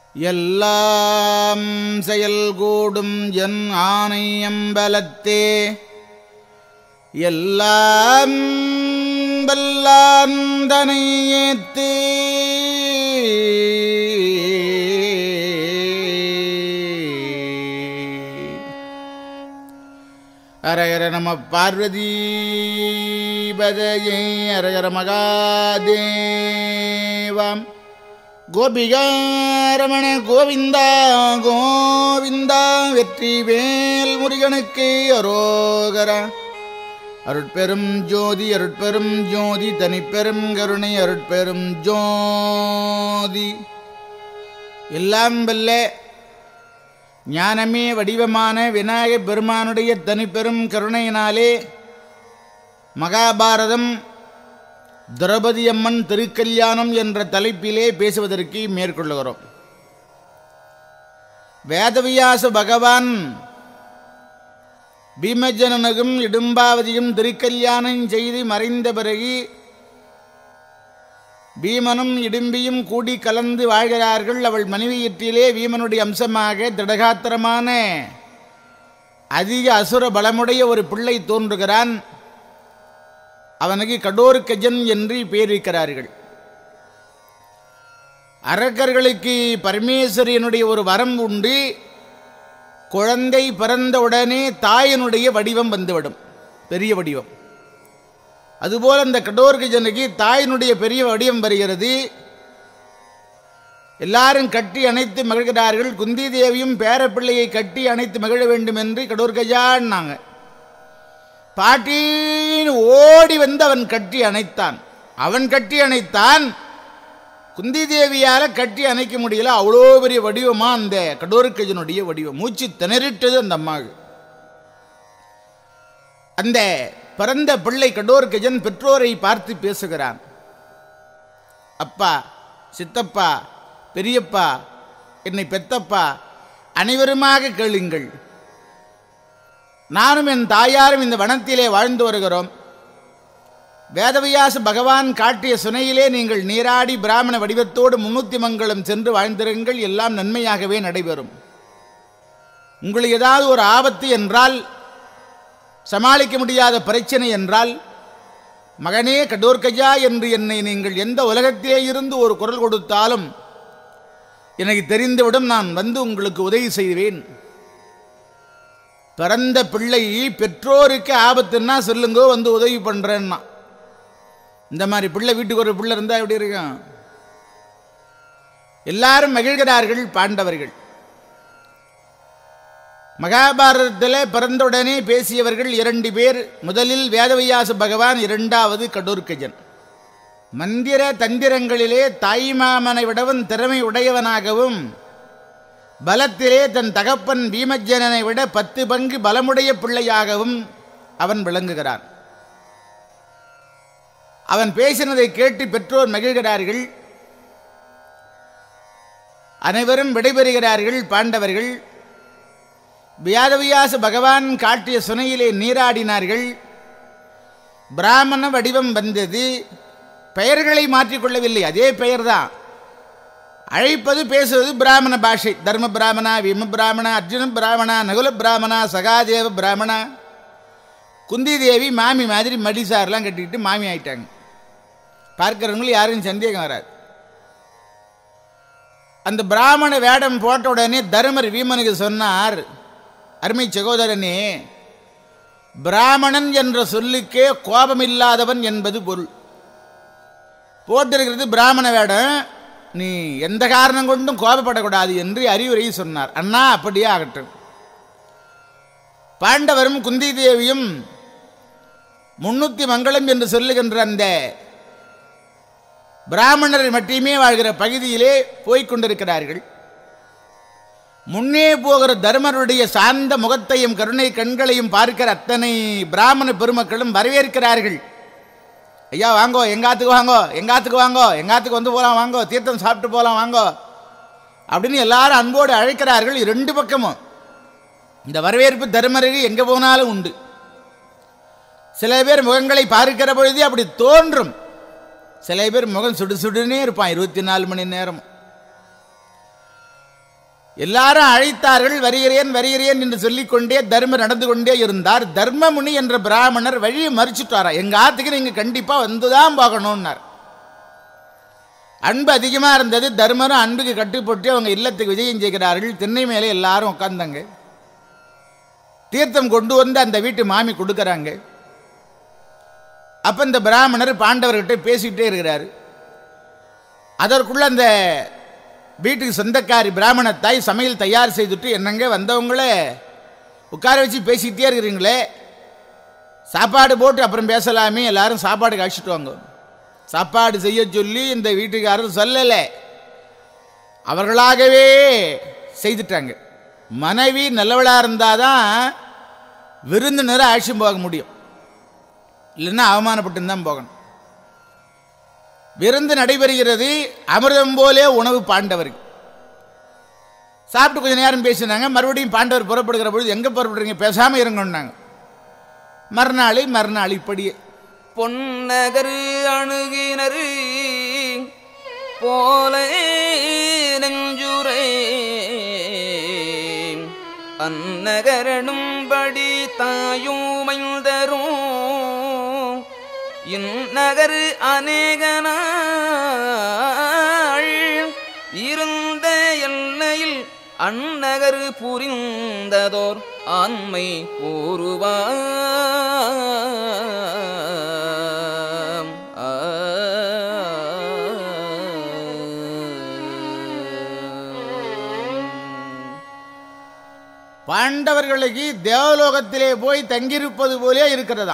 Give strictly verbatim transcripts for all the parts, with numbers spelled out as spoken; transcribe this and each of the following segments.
எல்லாம் செயல்கூடும் என் ஆனை அம்பலத்தே எல்லாம் வல்லாந்தனை ஏத்தே அரகர நம பார்வதீபதையே அரகர மகாதேவம் கோபிகாரமண கோவிந்தா கோவிந்தா வெற்றி வேல் முருகனுக்கு அரோகர. அருட்பெரும் ஜோதி அருட்பெரும் ஜோதி தனிப்பெரும் கருணை அருட்பெரும் ஜோதி. எல்லாம் வல்ல ஞானமே வடிவமான விநாயகப் பெருமானுடைய தனிப்பெரும் கருணையினாலே மகாபாரதம் திரௌபதி அம்மன் திருக்கல்யாணம் என்ற தலைப்பிலே பேசுவதற்கு மேற்கொள்ளுகிறோம். வேதவியாச பகவான் பீமஜனனுக்கும் இடும்பாவதியும் திருக்கல்யாணம் செய்து மறைந்த பிறகு பீமனும் இடும்பியும் கூடி கலந்து வாழ்கிறார்கள். அவள் மனைவியிற்றிலே பீமனுடைய அம்சமாக திடகாத்திரமான அதிக அசுர பலமுடைய ஒரு பிள்ளை தோன்றுகிறான். அவனுக்கு கடோர்கஜன் என்று பெயரிக்கிறார்கள். அரக்கர்களுக்கு பரமேஸ்வரியனுடைய ஒரு வரம் உண்டு. குழந்தை பிறந்தவுடனே தாயினுடைய வடிவம் வந்துவிடும், பெரிய வடிவம். அதுபோல் அந்த கடோர்கஜனுக்கு தாயினுடைய பெரிய வடிவம் வருகிறது. எல்லாரும் கட்டி அணைத்து மகிழ்கிறார்கள். குந்தி தேவியும் பேரப்பிள்ளையை கட்டி அணைத்து மகிழ வேண்டும் என்று கடோர்கஜான்னாங்க. பாட்டின்னு ஓடி வந்து அவன் கட்டி அணைத்தான். அவன் கட்டி அணைத்தான், குந்தி தேவியால் கட்டி அணைக்க முடியல. அவ்வளோ பெரிய வடிவமா அந்த கடோர்கஜனுடைய வடிவம். மூச்சு திணறிட்டது அந்த அம்மாவுக்கு. அந்த பிறந்த பிள்ளை கடோர்கஜன் பெற்றோரை பார்த்து பேசுகிறான். அப்பா, சித்தப்பா, பெரியப்பா, என்னை பெத்தப்பா, அனைவருமாக கேளுங்கள். நானும் என் தாயாரும் இந்த வனத்திலே வாழ்ந்து வருகிறோம். வேதவியாச பகவான் காட்டிய சுனையிலே நீங்கள் நீராடி பிராமண வடிவத்தோடு முன்னூத்தி மங்கலம் சென்று வாழ்ந்திருங்கள். எல்லாம் நன்மையாகவே நடைபெறும். உங்களுக்கு ஏதாவது ஒரு ஆபத்து என்றால், சமாளிக்க முடியாத பிரச்சனை என்றால், மகனே கடோர்கஜா என்று என்னை நீங்கள் எந்த உலகத்திலே இருந்து ஒரு குரல் கொடுத்தாலும் எனக்கு தெரிந்துவிடும். நான் வந்து உங்களுக்கு உதவி செய்வேன். பிறந்த பிள்ளை பெற்றோருக்கு ஆபத்துன்னா சொல்லுங்க, வந்து உதவி பண்றேன்னா. இந்த மாதிரி பிள்ளை வீட்டுக்கு ஒரு பிள்ளை இருந்தா எப்படி இருக்கும்? எல்லாரும் மகிழ்கிறார்கள். பாண்டவர்கள் மகாபாரதத்தில் பிறந்தவுடனே பேசியவர்கள் இரண்டு பேர். முதலில் வேதவியாச பகவான், இரண்டாவது கடோர்கஜன். மந்திர தந்திரங்களிலே தாய்மாமனை விடவும் திறமை உடையவனாகவும், பலத்திலே தன் தகப்பன் பீமஜனனை விட பத்து பங்கு பலமுடைய பிள்ளையாகவும் அவன் விளங்குகிறான். அவன் பேசினதை கேட்டு பெற்றோர் மகிழ்கிறார்கள். அனைவரும் விடைபெறுகிறார்கள். பாண்டவர்கள் வேதவியாச பகவான் காட்டிய சுனையிலே நீராடினார்கள். பிராமண வடிவம் வந்தது. பெயர்களை மாற்றிக்கொள்ளவில்லை, அதே பெயர்தான். அழைப்பது பேசுவது பிராமண பாஷை. தர்ம பிராமணா, விம பிராமணா, அர்ஜுன பிராமணா, நகுல பிராமணா, சகாதேவ பிராமணா. குந்தி தேவி மாமி மாதிரி மடிசாரெலாம் கட்டிக்கிட்டு மாமி ஆயிட்டாங்க. பார்க்கிறவங்களும் யாரும் சந்தேகம் வராது. அந்த பிராமண வேடம் போட்ட உடனே தர்மர் வீமனுக்கு சொன்னார், அருமை சகோதரனே, பிராமணன் என்ற சொல்லுக்கே கோபமில்லாதவன் என்பது பொருள். போட்டிருக்கிறது பிராமண வேடம், நீ எந்த காரணம் கொண்டும் கோபப்படக்கூடாது என்று அறிவுரை சொன்னார். அண்ணா அப்படியே ஆகட்டும். பாண்டவரும் குந்தி தேவியும் முன்னூத்தி மங்களம் என்று சொல்லுகின்ற அந்த பிராமணர் மட்டுமே வாழ்கிற பகுதியிலே போய்கொண்டிருக்கிறார்கள். முன்னே போகிற தர்மருடைய சார்ந்த முகத்தையும் கருணை கண்களையும் பார்க்கிற அத்தனை பிராமண பெருமக்களும் வரவேற்கிறார்கள். ஐயா வாங்கோ, எங்காத்துக்கு வாங்கோ, எங்காத்துக்கு வாங்கோ, எங்காத்துக்கு வந்து போகலாம், வாங்கோ, தீர்த்தம் சாப்பிட்டு போகலாம், வாங்கோ அப்படின்னு எல்லாரும் அன்போடு அழைக்கிறார்கள். இரண்டு பக்கமும் இந்த வரவேற்பு தர்மருக்கு எங்கே போனாலும் உண்டு. சில பேர் முகங்களை பார்க்கிற பொழுதே அப்படி தோன்றும். சில பேர் முகம் சுடு சுடுனே இருப்பான் இருபத்தி நாலு மணி நேரம். எல்லாரும் அழைத்தார்கள். வருகிறேன் வருகிறேன் என்று சொல்லிக்கொண்டே தர்மர் நடந்து கொண்டே இருந்தார். தர்மமுனி என்ற பிராமணர் வழியை மறிச்சுட்டாரா, எங்க ஆத்துக்கு நீங்க கண்டிப்பா வந்துதான் பார்க்கணும்னார். அன்பு அதிகமாக இருந்தது. தர்மரும் அன்புக்கு கட்டுப்பட்டு அவங்க இல்லத்துக்கு விஜயம் செய்கிறார்கள். திண்ணை மேலே எல்லாரும் உட்கார்ந்தாங்க. தீர்த்தம் கொண்டு வந்து அந்த வீட்டு மாமி கொடுக்கறாங்க. அப்ப இந்த பிராமணர் பாண்டவர்கிட்ட பேசிக்கிட்டே இருக்கிறாரு. அதற்குள்ள அந்த வீட்டுக்கு சொந்தக்காரி பிராமண தாய் சமையல் தயார் செய்துட்டு, என்னங்க வந்தவங்களே உட்கார வச்சு பேசிக்கிட்டே இருக்கிறீங்களே, சாப்பாடு போட்டு அப்புறம் பேசலாமே, எல்லாரும் சாப்பாடு கழிச்சிட்டு வாங்க. சாப்பாடு செய்ய சொல்லி இந்த வீட்டுக்காரர் சொல்லலை, அவர்களாகவே செய்துட்டாங்க. மனைவி நல்லவளாக இருந்தாதான் விருந்தினரை அழைச்சி போக முடியும், இல்லைன்னா அவமானப்பட்டு தான் போகணும். விருந்து நடைபெறுகிறது. அமிர்தம் போலே உணவு பாண்டவர். சாப்பிட்டு கொஞ்ச நேரம் பேசினாங்க. மறுபடியும் பாண்டவர் புறப்படுகிற பொழுது, எங்கே புறப்படுறீங்க, பேசாமல் இருங்கன்னாங்க. மறுநாள் மறுநாள் இப்படியே பொன்னகரு அணுகினரு போல நெஞ்சுரை அந்நகரனும்படி தாயுமைந்தரும் இந்நகரு அநேக நாள் இருந்த எல்லையில் அந்நகரு புரிந்ததோர் ஆண்மை கூறுவார். பாண்டவர்களுக்கு தேவலோகத்திலே போய் தங்கியிருப்பது போலே இருக்கிறதா.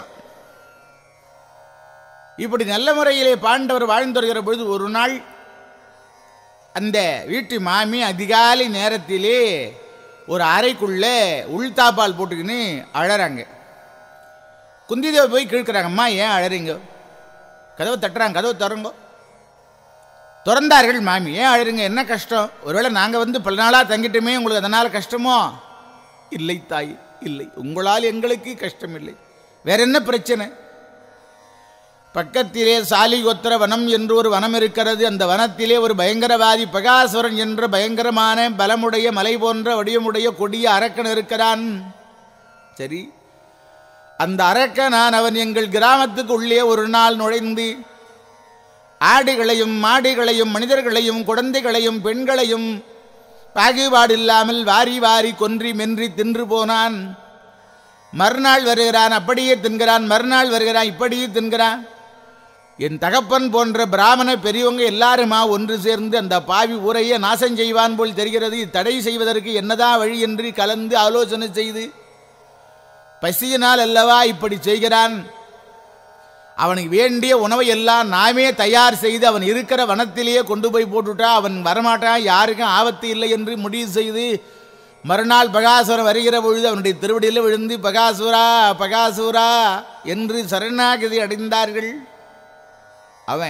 இப்படி நல்ல முறையிலே பாண்டவர் வாழ்ந்து வருகிற பொழுது ஒரு நாள் அந்த வீட்டு மாமி அதிகாலை நேரத்திலே ஒரு அறைக்குள்ளே உள்தாப்பால் போட்டுக்கின்னு அழறாங்க. குந்திதேவி போய் கேட்குறாங்க, அம்மா ஏன் அழறீங்க? கதவை தட்டுறாங்க. கதவை திறங்கோ. திறந்தார்கள். மாமி, ஏன் அழறீங்க, என்ன கஷ்டம்? ஒருவேளை நாங்கள் வந்து பல நாளாக தங்கிட்டுமே, உங்களுக்கு அதனால் கஷ்டமோ? இல்லை தாய், இல்லை, உங்களால் எங்களுக்கு கஷ்டம் இல்லை. வேற என்ன பிரச்சனை? பக்கத்திலே சாலிகோத்திர வனம் என்று ஒரு வனம் இருக்கிறது. அந்த வனத்திலே ஒரு பயங்கரவாதி பகாசுரன் என்ற பயங்கரமான பலமுடைய மலை போன்ற வடிவமுடைய கொடிய அரக்கன் இருக்கிறான். சரி, அந்த அரக்கனான் அவன் எங்கள் கிராமத்துக்கு உள்ளே ஒரு நாள் நுழைந்து ஆடுகளையும் மாடுகளையும் மனிதர்களையும் குழந்தைகளையும் பெண்களையும் பாகுபாடு இல்லாமல் வாரி வாரி கொன்றி மென்றி தின்று போனான். மறுநாள் வருகிறான், அப்படியே தின்கிறான். மறுநாள் வருகிறான், இப்படியே தின்கிறான். என் தகப்பன் போன்ற பிராமண பெரியவங்க எல்லாருமா ஒன்று சேர்ந்து அந்த பாவி ஊரையே நாசம் செய்வான் போல் தெரிகிறது. தடை செய்வதற்கு என்னதான் வழி என்று கலந்து ஆலோசனை செய்து, பசியினால் அல்லவா இப்படி செய்கிறான், அவனுக்கு வேண்டிய உணவை எல்லாம் நாமே தயார் செய்து அவன் இருக்கிற வனத்திலேயே கொண்டு போய் போட்டுட்டா அவன் வரமாட்டான், யாருக்கும் ஆபத்து இல்லை என்று முடிவு செய்து மறுநாள் பகாசுரன் வருகிற பொழுது அவனுடைய திருவடியில் விழுந்து பகாசுரா பகாசுரா என்று சரணாகதி அடைந்தார்கள். அவன்,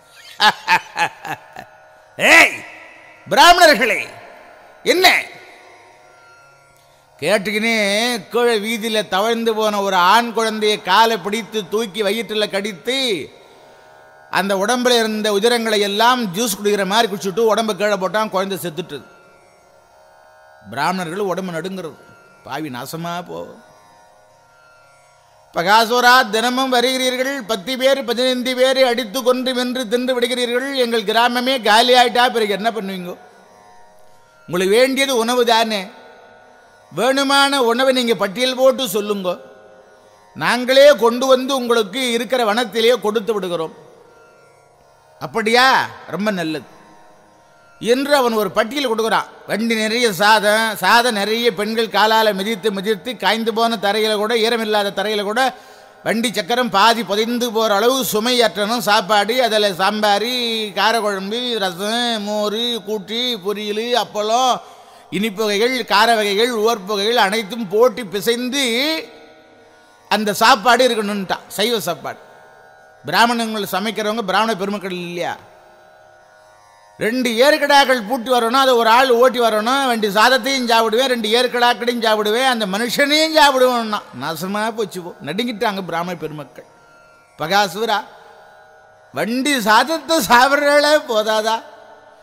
ஏய் பிராமணர்களே, என்ன கேட்டுக்கினே கீழே வீதியில் தவழ்ந்து போன ஒரு ஆண் குழந்தையை காலை பிடித்து தூக்கி வயிற்றில் கடித்து அந்த உடம்புல இருந்த உதிரங்களை எல்லாம் ஜூஸ் குடிக்கிற மாதிரி குடிச்சுட்டு உடம்பு கீழே போட்டான். குழந்தை செத்துட்டுது. பிராமணர்கள் உடம்பு நடுங்கிறது. பாவி நாசமா போ. பகாசுரா, தினமும் வருகிறீர்கள், பத்து பேர் பதினைந்து பேர் அடித்து கொன்று வென்று தின்று விடுகிறீர்கள். எங்கள் கிராமமே காலி ஆயிட்டா பிறகு என்ன பண்ணுவீங்க? உங்களுக்கு வேண்டியது உணவு தானே. வேணுமான உணவை நீங்கள் பட்டியல் போட்டு சொல்லுங்க, நாங்களே கொண்டு வந்து உங்களுக்கு இருக்கிற வனத்திலேயே கொடுத்து விடுகிறோம். அப்படியா? ரொம்ப நல்லது என்று அவன் ஒரு பட்டியல் கொடுக்குறான். வண்டி நிறைய சாதம், சாதம் நிறைய பெண்கள் காலால் மிதித்து மிதித்து காய்ந்து போன தரையில் கூட, ஈரமில்லாத தரையில் கூட வண்டி சக்கரம் பாதி புதைந்து போகிற அளவு சுமையற்றணும் சாப்பாடு. அதில் சாம்பாரி, காரக்குழம்பு, ரசம், மோர், கூட்டி, பொரியல், அப்பளம், இனிப்பு வகைகள், கார வகைகள், உவர்ப்புகைகள் அனைத்தும் போட்டு பிசைந்து அந்த சாப்பாடு இருக்கணும்ட்டான். சைவ சாப்பாடு. பிராமணங்கள் சமைக்கிறவங்க பிராமண பெருமக்கள் இல்லையா? ரெண்டு ஏற்கடாக்கள் பூட்டி வரணும், அதை ஒரு ஆள் ஓட்டி வரணும். வண்டி சாதத்தையும் சாப்பிடுவேன், ரெண்டு ஏற்கடாக்களையும் சாப்பிடுவேன், அந்த மனுஷனையும் சாப்பிடுவேன்னா நாசமாக போச்சு. போ நடுங்கிட்டாங்க பிராமண பெருமக்கள். பகாசுரா, வண்டி சாதத்தை சாப்பிட்றாலே போதாதா,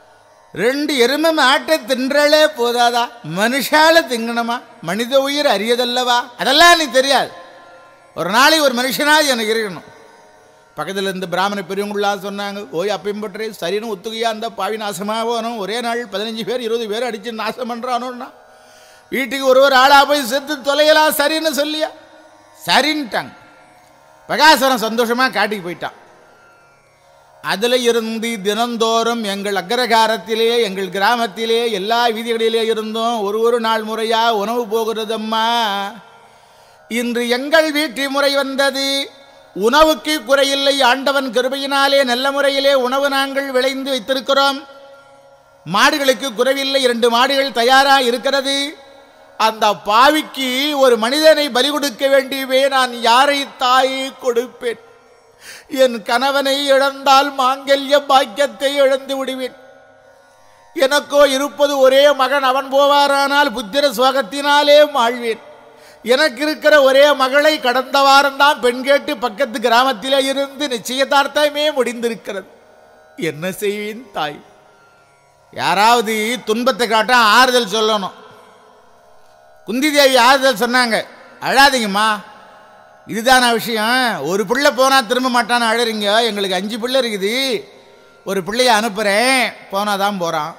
ரெண்டு எருமை மாட்டை தின்றாலே போதாதா, மனுஷால திங்கணுமா? மனித உயிர் அரியதல்லவா? அதெல்லாம் நீ தெரியாது. ஒரு நாளைக்கு ஒரு மனுஷனாவது எனக்கு இருக்கணும். பக்கத்தில் இருந்து பிராமண பெரியவங்களாம் சொன்னாங்க, ஓய் அப்பையும் பற்றே சரின்னு ஒத்துக்கையா அந்த பாவி நாசமாக போகணும். ஒரே நாள் பதினஞ்சு பேர் இருபது பேர் அடித்து நாசம் பண்ணுறானோன்னா வீட்டுக்கு ஒரு ஒரு ஆளாக போய் செத்து தொலையலாம் சரின்னு சொல்லியா? சரின்ட்டாங்க. பிரகாசரம் சந்தோஷமாக காட்டிக்கு போயிட்டான். அதில் இருந்து தினந்தோறும் எங்கள் அக்ரகாரத்திலே எங்கள் கிராமத்திலே எல்லா வீதிகளிலே இருந்தும் ஒரு ஒரு நாள் முறையாக உணவு போகிறதம்மா. இன்று எங்கள் வீட்டு முறை வந்தது. உணவுக்கு குறையில்லை, ஆண்டவன் கிருபையினாலே நல்ல முறையிலே உணவு நாங்கள் விளைந்து வைத்திருக்கிறோம். மாடுகளுக்கு குறைவில்லை, இரண்டு மாடுகள் தயாராக இருக்கிறது. அந்த பாவிக்கு ஒரு மனிதனை பலி கொடுக்க வேண்டியவே, நான் யாரை தாயை கொடுப்பேன்? என் கணவனை இழந்தால் மாங்கல்ய பாக்கியத்தை இழந்து விடுவேன். எனக்கோ இருப்பது ஒரே மகன், அவன் போவாரானால் புத்திர சுவகத்தினாலே வாழ்வேன். எனக்கு இருக்கிற ஒரே மகளை கடந்த வாரம்தான் பெண் கேட்டு பக்கத்து கிராமத்திலே இருந்து நிச்சயதார்த்தமே முடிந்திருக்கிறது. என்ன செய்வேன் தாய்? யாராவது துன்பத்தை காட்ட ஆறுதல் சொல்லணும். குந்தி தேவி ஆறுதல் சொன்னாங்க, அழாதீங்கம்மா, இதுதான விஷயம். ஒரு பிள்ளை போனால் திரும்ப மாட்டான்னு அழறீங்க. எங்களுக்கு அஞ்சு பிள்ளை இருக்குது, ஒரு பிள்ளைய அனுப்புகிறேன், போனால் தான் போகிறான்.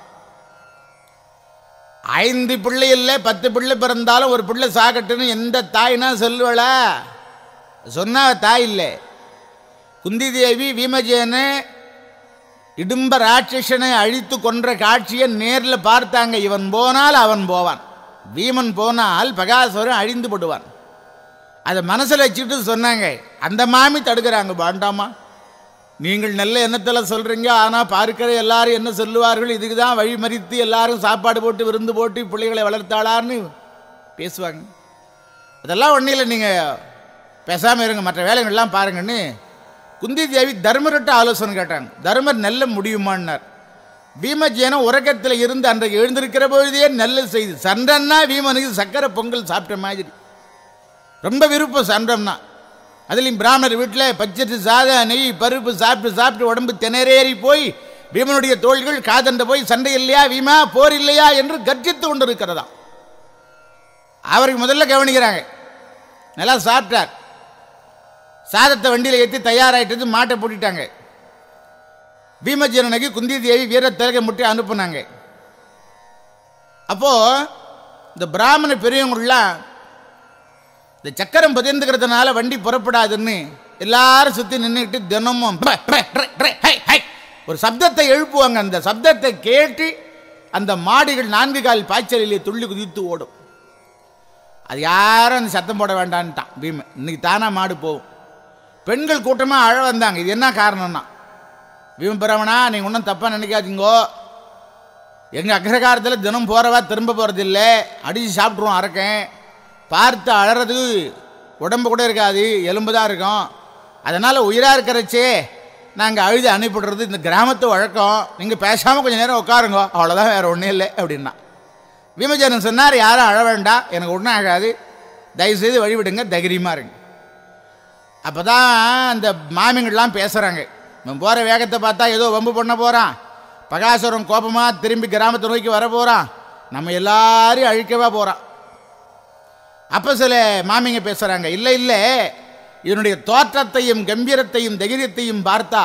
ஐந்து பிள்ளை இல்லை பத்து பிள்ளை பிறந்தாலும் ஒரு பிள்ளை சாகட்டுன்னு எந்த தாய்னா சொல்லுவளா? சொன்னா தாய் இல்லை. குந்தி தேவி வீமஜேனை இடும்ப ராட்சசனை அழித்து கொன்ற காட்சியை நேரில் பார்த்தாங்க. இவன் போனால் அவன் போவான், வீமன் போனால் பகாசுரன் அழிந்து போடுவான். அதை மனசில் வச்சுட்டு சொன்னாங்க. அந்த மாமி தடுக்கிறாங்க, வேண்டாமா, நீங்கள் நல்ல எண்ணத்தில் சொல்கிறீங்க, ஆனால் பார்க்கிற எல்லாரும் என்ன சொல்லுவார்கள், இதுக்கு தான் வழி மறித்து எல்லாரும் சாப்பாடு போட்டு விருந்து போட்டு பிள்ளைகளை வளர்த்தாளான்னு பேசுவாங்க. அதெல்லாம் ஒன்றும் இல்லை, நீங்கள் பேசாமல் இருங்க, மற்ற வேலைகள்லாம் பாருங்கன்னு குந்தி தேவி தர்மர்கிட்ட ஆலோசனை கேட்டாங்க. தர்மர் நல்ல முடியுமான்னார். பீமஜேனம் உறக்கத்தில் இருந்து அன்றைக்கு எழுந்திருக்கிற பொழுதே நல்ல செய்தி. சண்டன்னா வீமனுக்கு சக்கரை பொங்கல் சாப்பிட்ட மாதிரி ரொம்ப விருப்பம் சண்டம்னா. அதுலேயும் பிராமணர் வீட்டில் பச்சரிசி சாதம் நெய் பருப்பு சாப்பிட்டு சாப்பிட்டு உடம்பு திணறேறி போய் பீமனுடைய தோள்கள் காதண்ட போய் சண்டை இல்லையா வீமா, போர் இல்லையா என்று கர்ஜித்து கொண்டு இருக்கிறதா. அவருக்கு முதல்ல கவனிக்கிறாங்க. நல்லா சாப்பிட்டார். சாதத்தை வண்டியில் ஏற்றி தயாராகிட்டு மாட்டை போட்டுட்டாங்க. பீமஜேனனுக்கு குந்தி தேவி வீர திலக முட்டி அனுப்புனாங்க. அப்போது இந்த பிராமண பெரியவங்களாம் இந்த சக்கரம் பதிர்ந்துக்கிறதுனால வண்டி புறப்படாதுன்னு எல்லாரும் சுற்றி நின்றுக்கிட்டு தினமும் ஒரு சப்தத்தை எழுப்புவாங்க. அந்த சப்தத்தை கேட்டு அந்த மாடுகள் நான்கு கால் பாய்ச்சலிலே துள்ளி குதித்து ஓடும். அது யாரும் அந்த சத்தம் போட வேண்டான்ட்டான் பீமன். இன்னைக்கு தானாக மாடு போகும். பெண்கள் கூட்டமாக அழ வந்தாங்க. இது என்ன காரணம்னா, பீம பிராமணா நீங்கள் ஒன்றும் தப்பாக நினைக்காதீங்கோ, எங்கள் அக்ரகாரத்தில் தினம் போகிறவா திரும்ப போகிறதில்லை, அடித்து சாப்பிட்ருவோம் அரக்கன், பார்த்து அழறதுக்கு உடம்பு கூட இருக்காது, எலும்பு தான் இருக்கும், அதனால் உயிராக இருக்கிறச்சே நாங்கள் அழுது அனுப்பிடுறது இந்த கிராமத்து வழக்கம், நீங்கள் பேசாமல் கொஞ்சம் நேரம் உட்காருங்க, அவ்வளோதான், வேறு ஒன்றும் இல்லை அப்படின்னா. பீமஜேனன் சொன்னார், யாரும் அழ வேண்டாம், எனக்கு ஒன்றும் ஆகாது, தயவுசெய்து வழிவிடுங்க, தைரியமாக இருங்க. அப்போ தான் அந்த மாமிங்கள்லாம் பேசுகிறாங்க. இவன் போகிற வேகத்தை பார்த்தா ஏதோ வம்பு பண்ண போகிறான், பகாசுரன் கோபமாக திரும்பி கிராமத்தை நோக்கி வர போகிறான், நம்ம எல்லாரையும் அழிக்கவா போகிறான். அப்போ சில மாமிங்க பேசுகிறாங்க, இல்லை இல்லை, இதனுடைய தோற்றத்தையும் கம்பீரத்தையும் தைரியத்தையும் பார்த்தா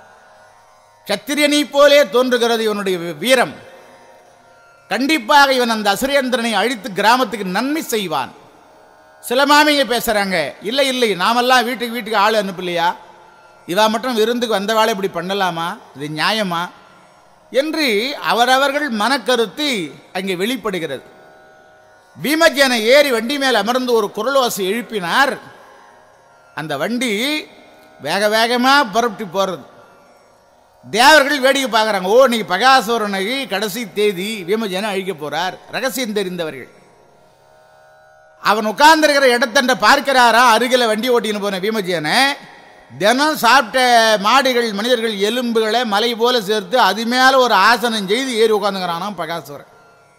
சத்திரியனை போலே தோன்றுகிறது இவனுடைய வீரம். கண்டிப்பாக இவன் அந்த அசுரேந்திரனை அழித்து கிராமத்துக்கு நன்மை செய்வான். சில மாமிங்க பேசுகிறாங்க, இல்லை இல்லை, நாமெல்லாம் வீட்டுக்கு வீட்டுக்கு ஆள் அனுப்பலையா, இவா மட்டும் விருந்துக்கு வந்த வேலை இப்படி பண்ணலாமா, இது நியாயமா என்று அவரவர்கள் மனக்கருத்து அங்கே வெளிப்படுகிறது. பீமஜேனை ஏறி வண்டி மேல் அமர்ந்து ஒரு குரலோசை எழுப்பினார். அந்த வண்டி வேக வேகமாக புறப்பட்டு போகிறது. தேவர்கள் வேடிக்கை பார்க்குறாங்க. ஓ, நீ பகாசுரனுக்கு கடைசி தேதி பீமஜேனை அழிக்க போகிறார். ரகசியம் தெரிந்தவர்கள். அவன் உட்கார்ந்துருக்கிற இடத்தண்ட பார்க்கிறாரா, அருகில் வண்டி ஓட்டின்னு போன பீமஜேனை தினம் சாப்பிட்ட மாடுகள் மனிதர்கள் எலும்புகளை மலை போல சேர்த்து அது மேலே ஒரு ஆசனம் செய்து ஏறி உட்காந்துக்கிறானாம் பகாசுரன்.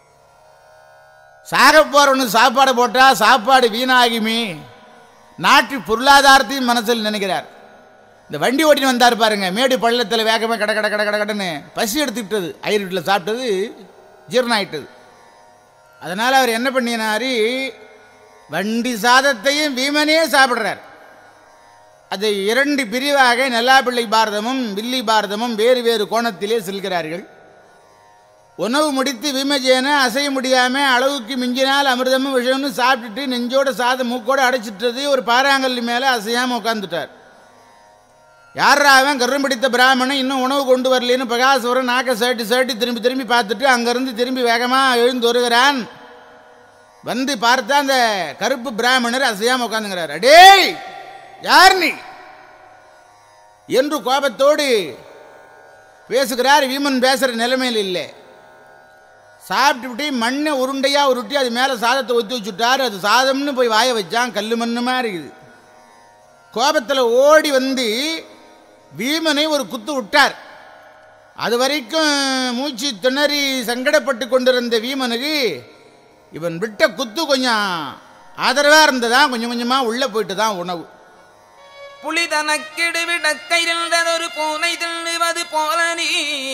சாக போறவனு சாப்பாடு போட்டால் சாப்பாடு வீணாகுமே, நாட்டு பொருளாதாரத்தையும் மனசில் நினைக்கிறார். இந்த வண்டி ஓட்டின்னு வந்தார் பாருங்க, மேடு பள்ளத்தில் வேகமாக கட கட கட கட கடன்னு பசி எடுத்துக்கிட்டது, ஐயர் வீட்டில் சாப்பிட்டது ஜீரணம் ஆயிட்டது. அதனால் அவர் என்ன பண்ணினாரு, வண்டி சாதத்தையும் வீமனே சாப்பிட்றார். அதை இரண்டு பிரிவாக நல்லாப்பிள்ளை பாரதமும் வில்லி பாரதமும் வேறு வேறு கோணத்திலே செல்கிறார்கள். உணவு முடித்து வீமஜேன அசைய முடியாமல் அளவுக்கு மிஞ்சினால் அமிர்தமும் விஷயம்னு சாப்பிட்டுட்டு நெஞ்சோட சாதம் மூக்கோடு அடைச்சிட்டது. ஒரு பாறாங்கல்லி மேலே அசையாமல் உட்காந்துட்டார். யாராவன் கரும்பு பிடித்த பிராமணன் இன்னும் உணவு கொண்டு வரலன்னு பிரகாசவரன் நாக்க சேட்டி சேட்டி திரும்பி திரும்பி பார்த்துட்டு அங்கேருந்து திரும்பி வேகமாக எழுந்து வருகிறான். வந்து பார்த்தா அந்த கருப்பு பிராமணர் அசையாமல் உட்காந்துங்கிறார். அடேய், யார் நீ என்று கோபத்தோடு பேசுகிறார். வீமன் பேசுகிற நிலைமையில் இல்லை. சாப்பிட்டுவிட்டு மண்ணை உருண்டையாக உருட்டி அது மேலே சாதத்தை ஒத்தி வச்சுட்டார். அது சாதம்னு போய் வாய வச்சான், கல் மண்ணுமா இருக்குது. கோபத்தில் ஓடி வந்து வீமனை ஒரு குத்து விட்டார். அது வரைக்கும் மூச்சு திணறி சங்கடப்பட்டு கொண்டிருந்த வீமனுக்கு இவன் விட்ட குத்து கொஞ்சம் ஆதரவாக இருந்ததான், கொஞ்சம் கொஞ்சமாக உள்ளே போயிட்டு தான் உணவு. புலி தனக்கிடு விடக்கையில்தொரு பூனை தின்னுவது போல நீ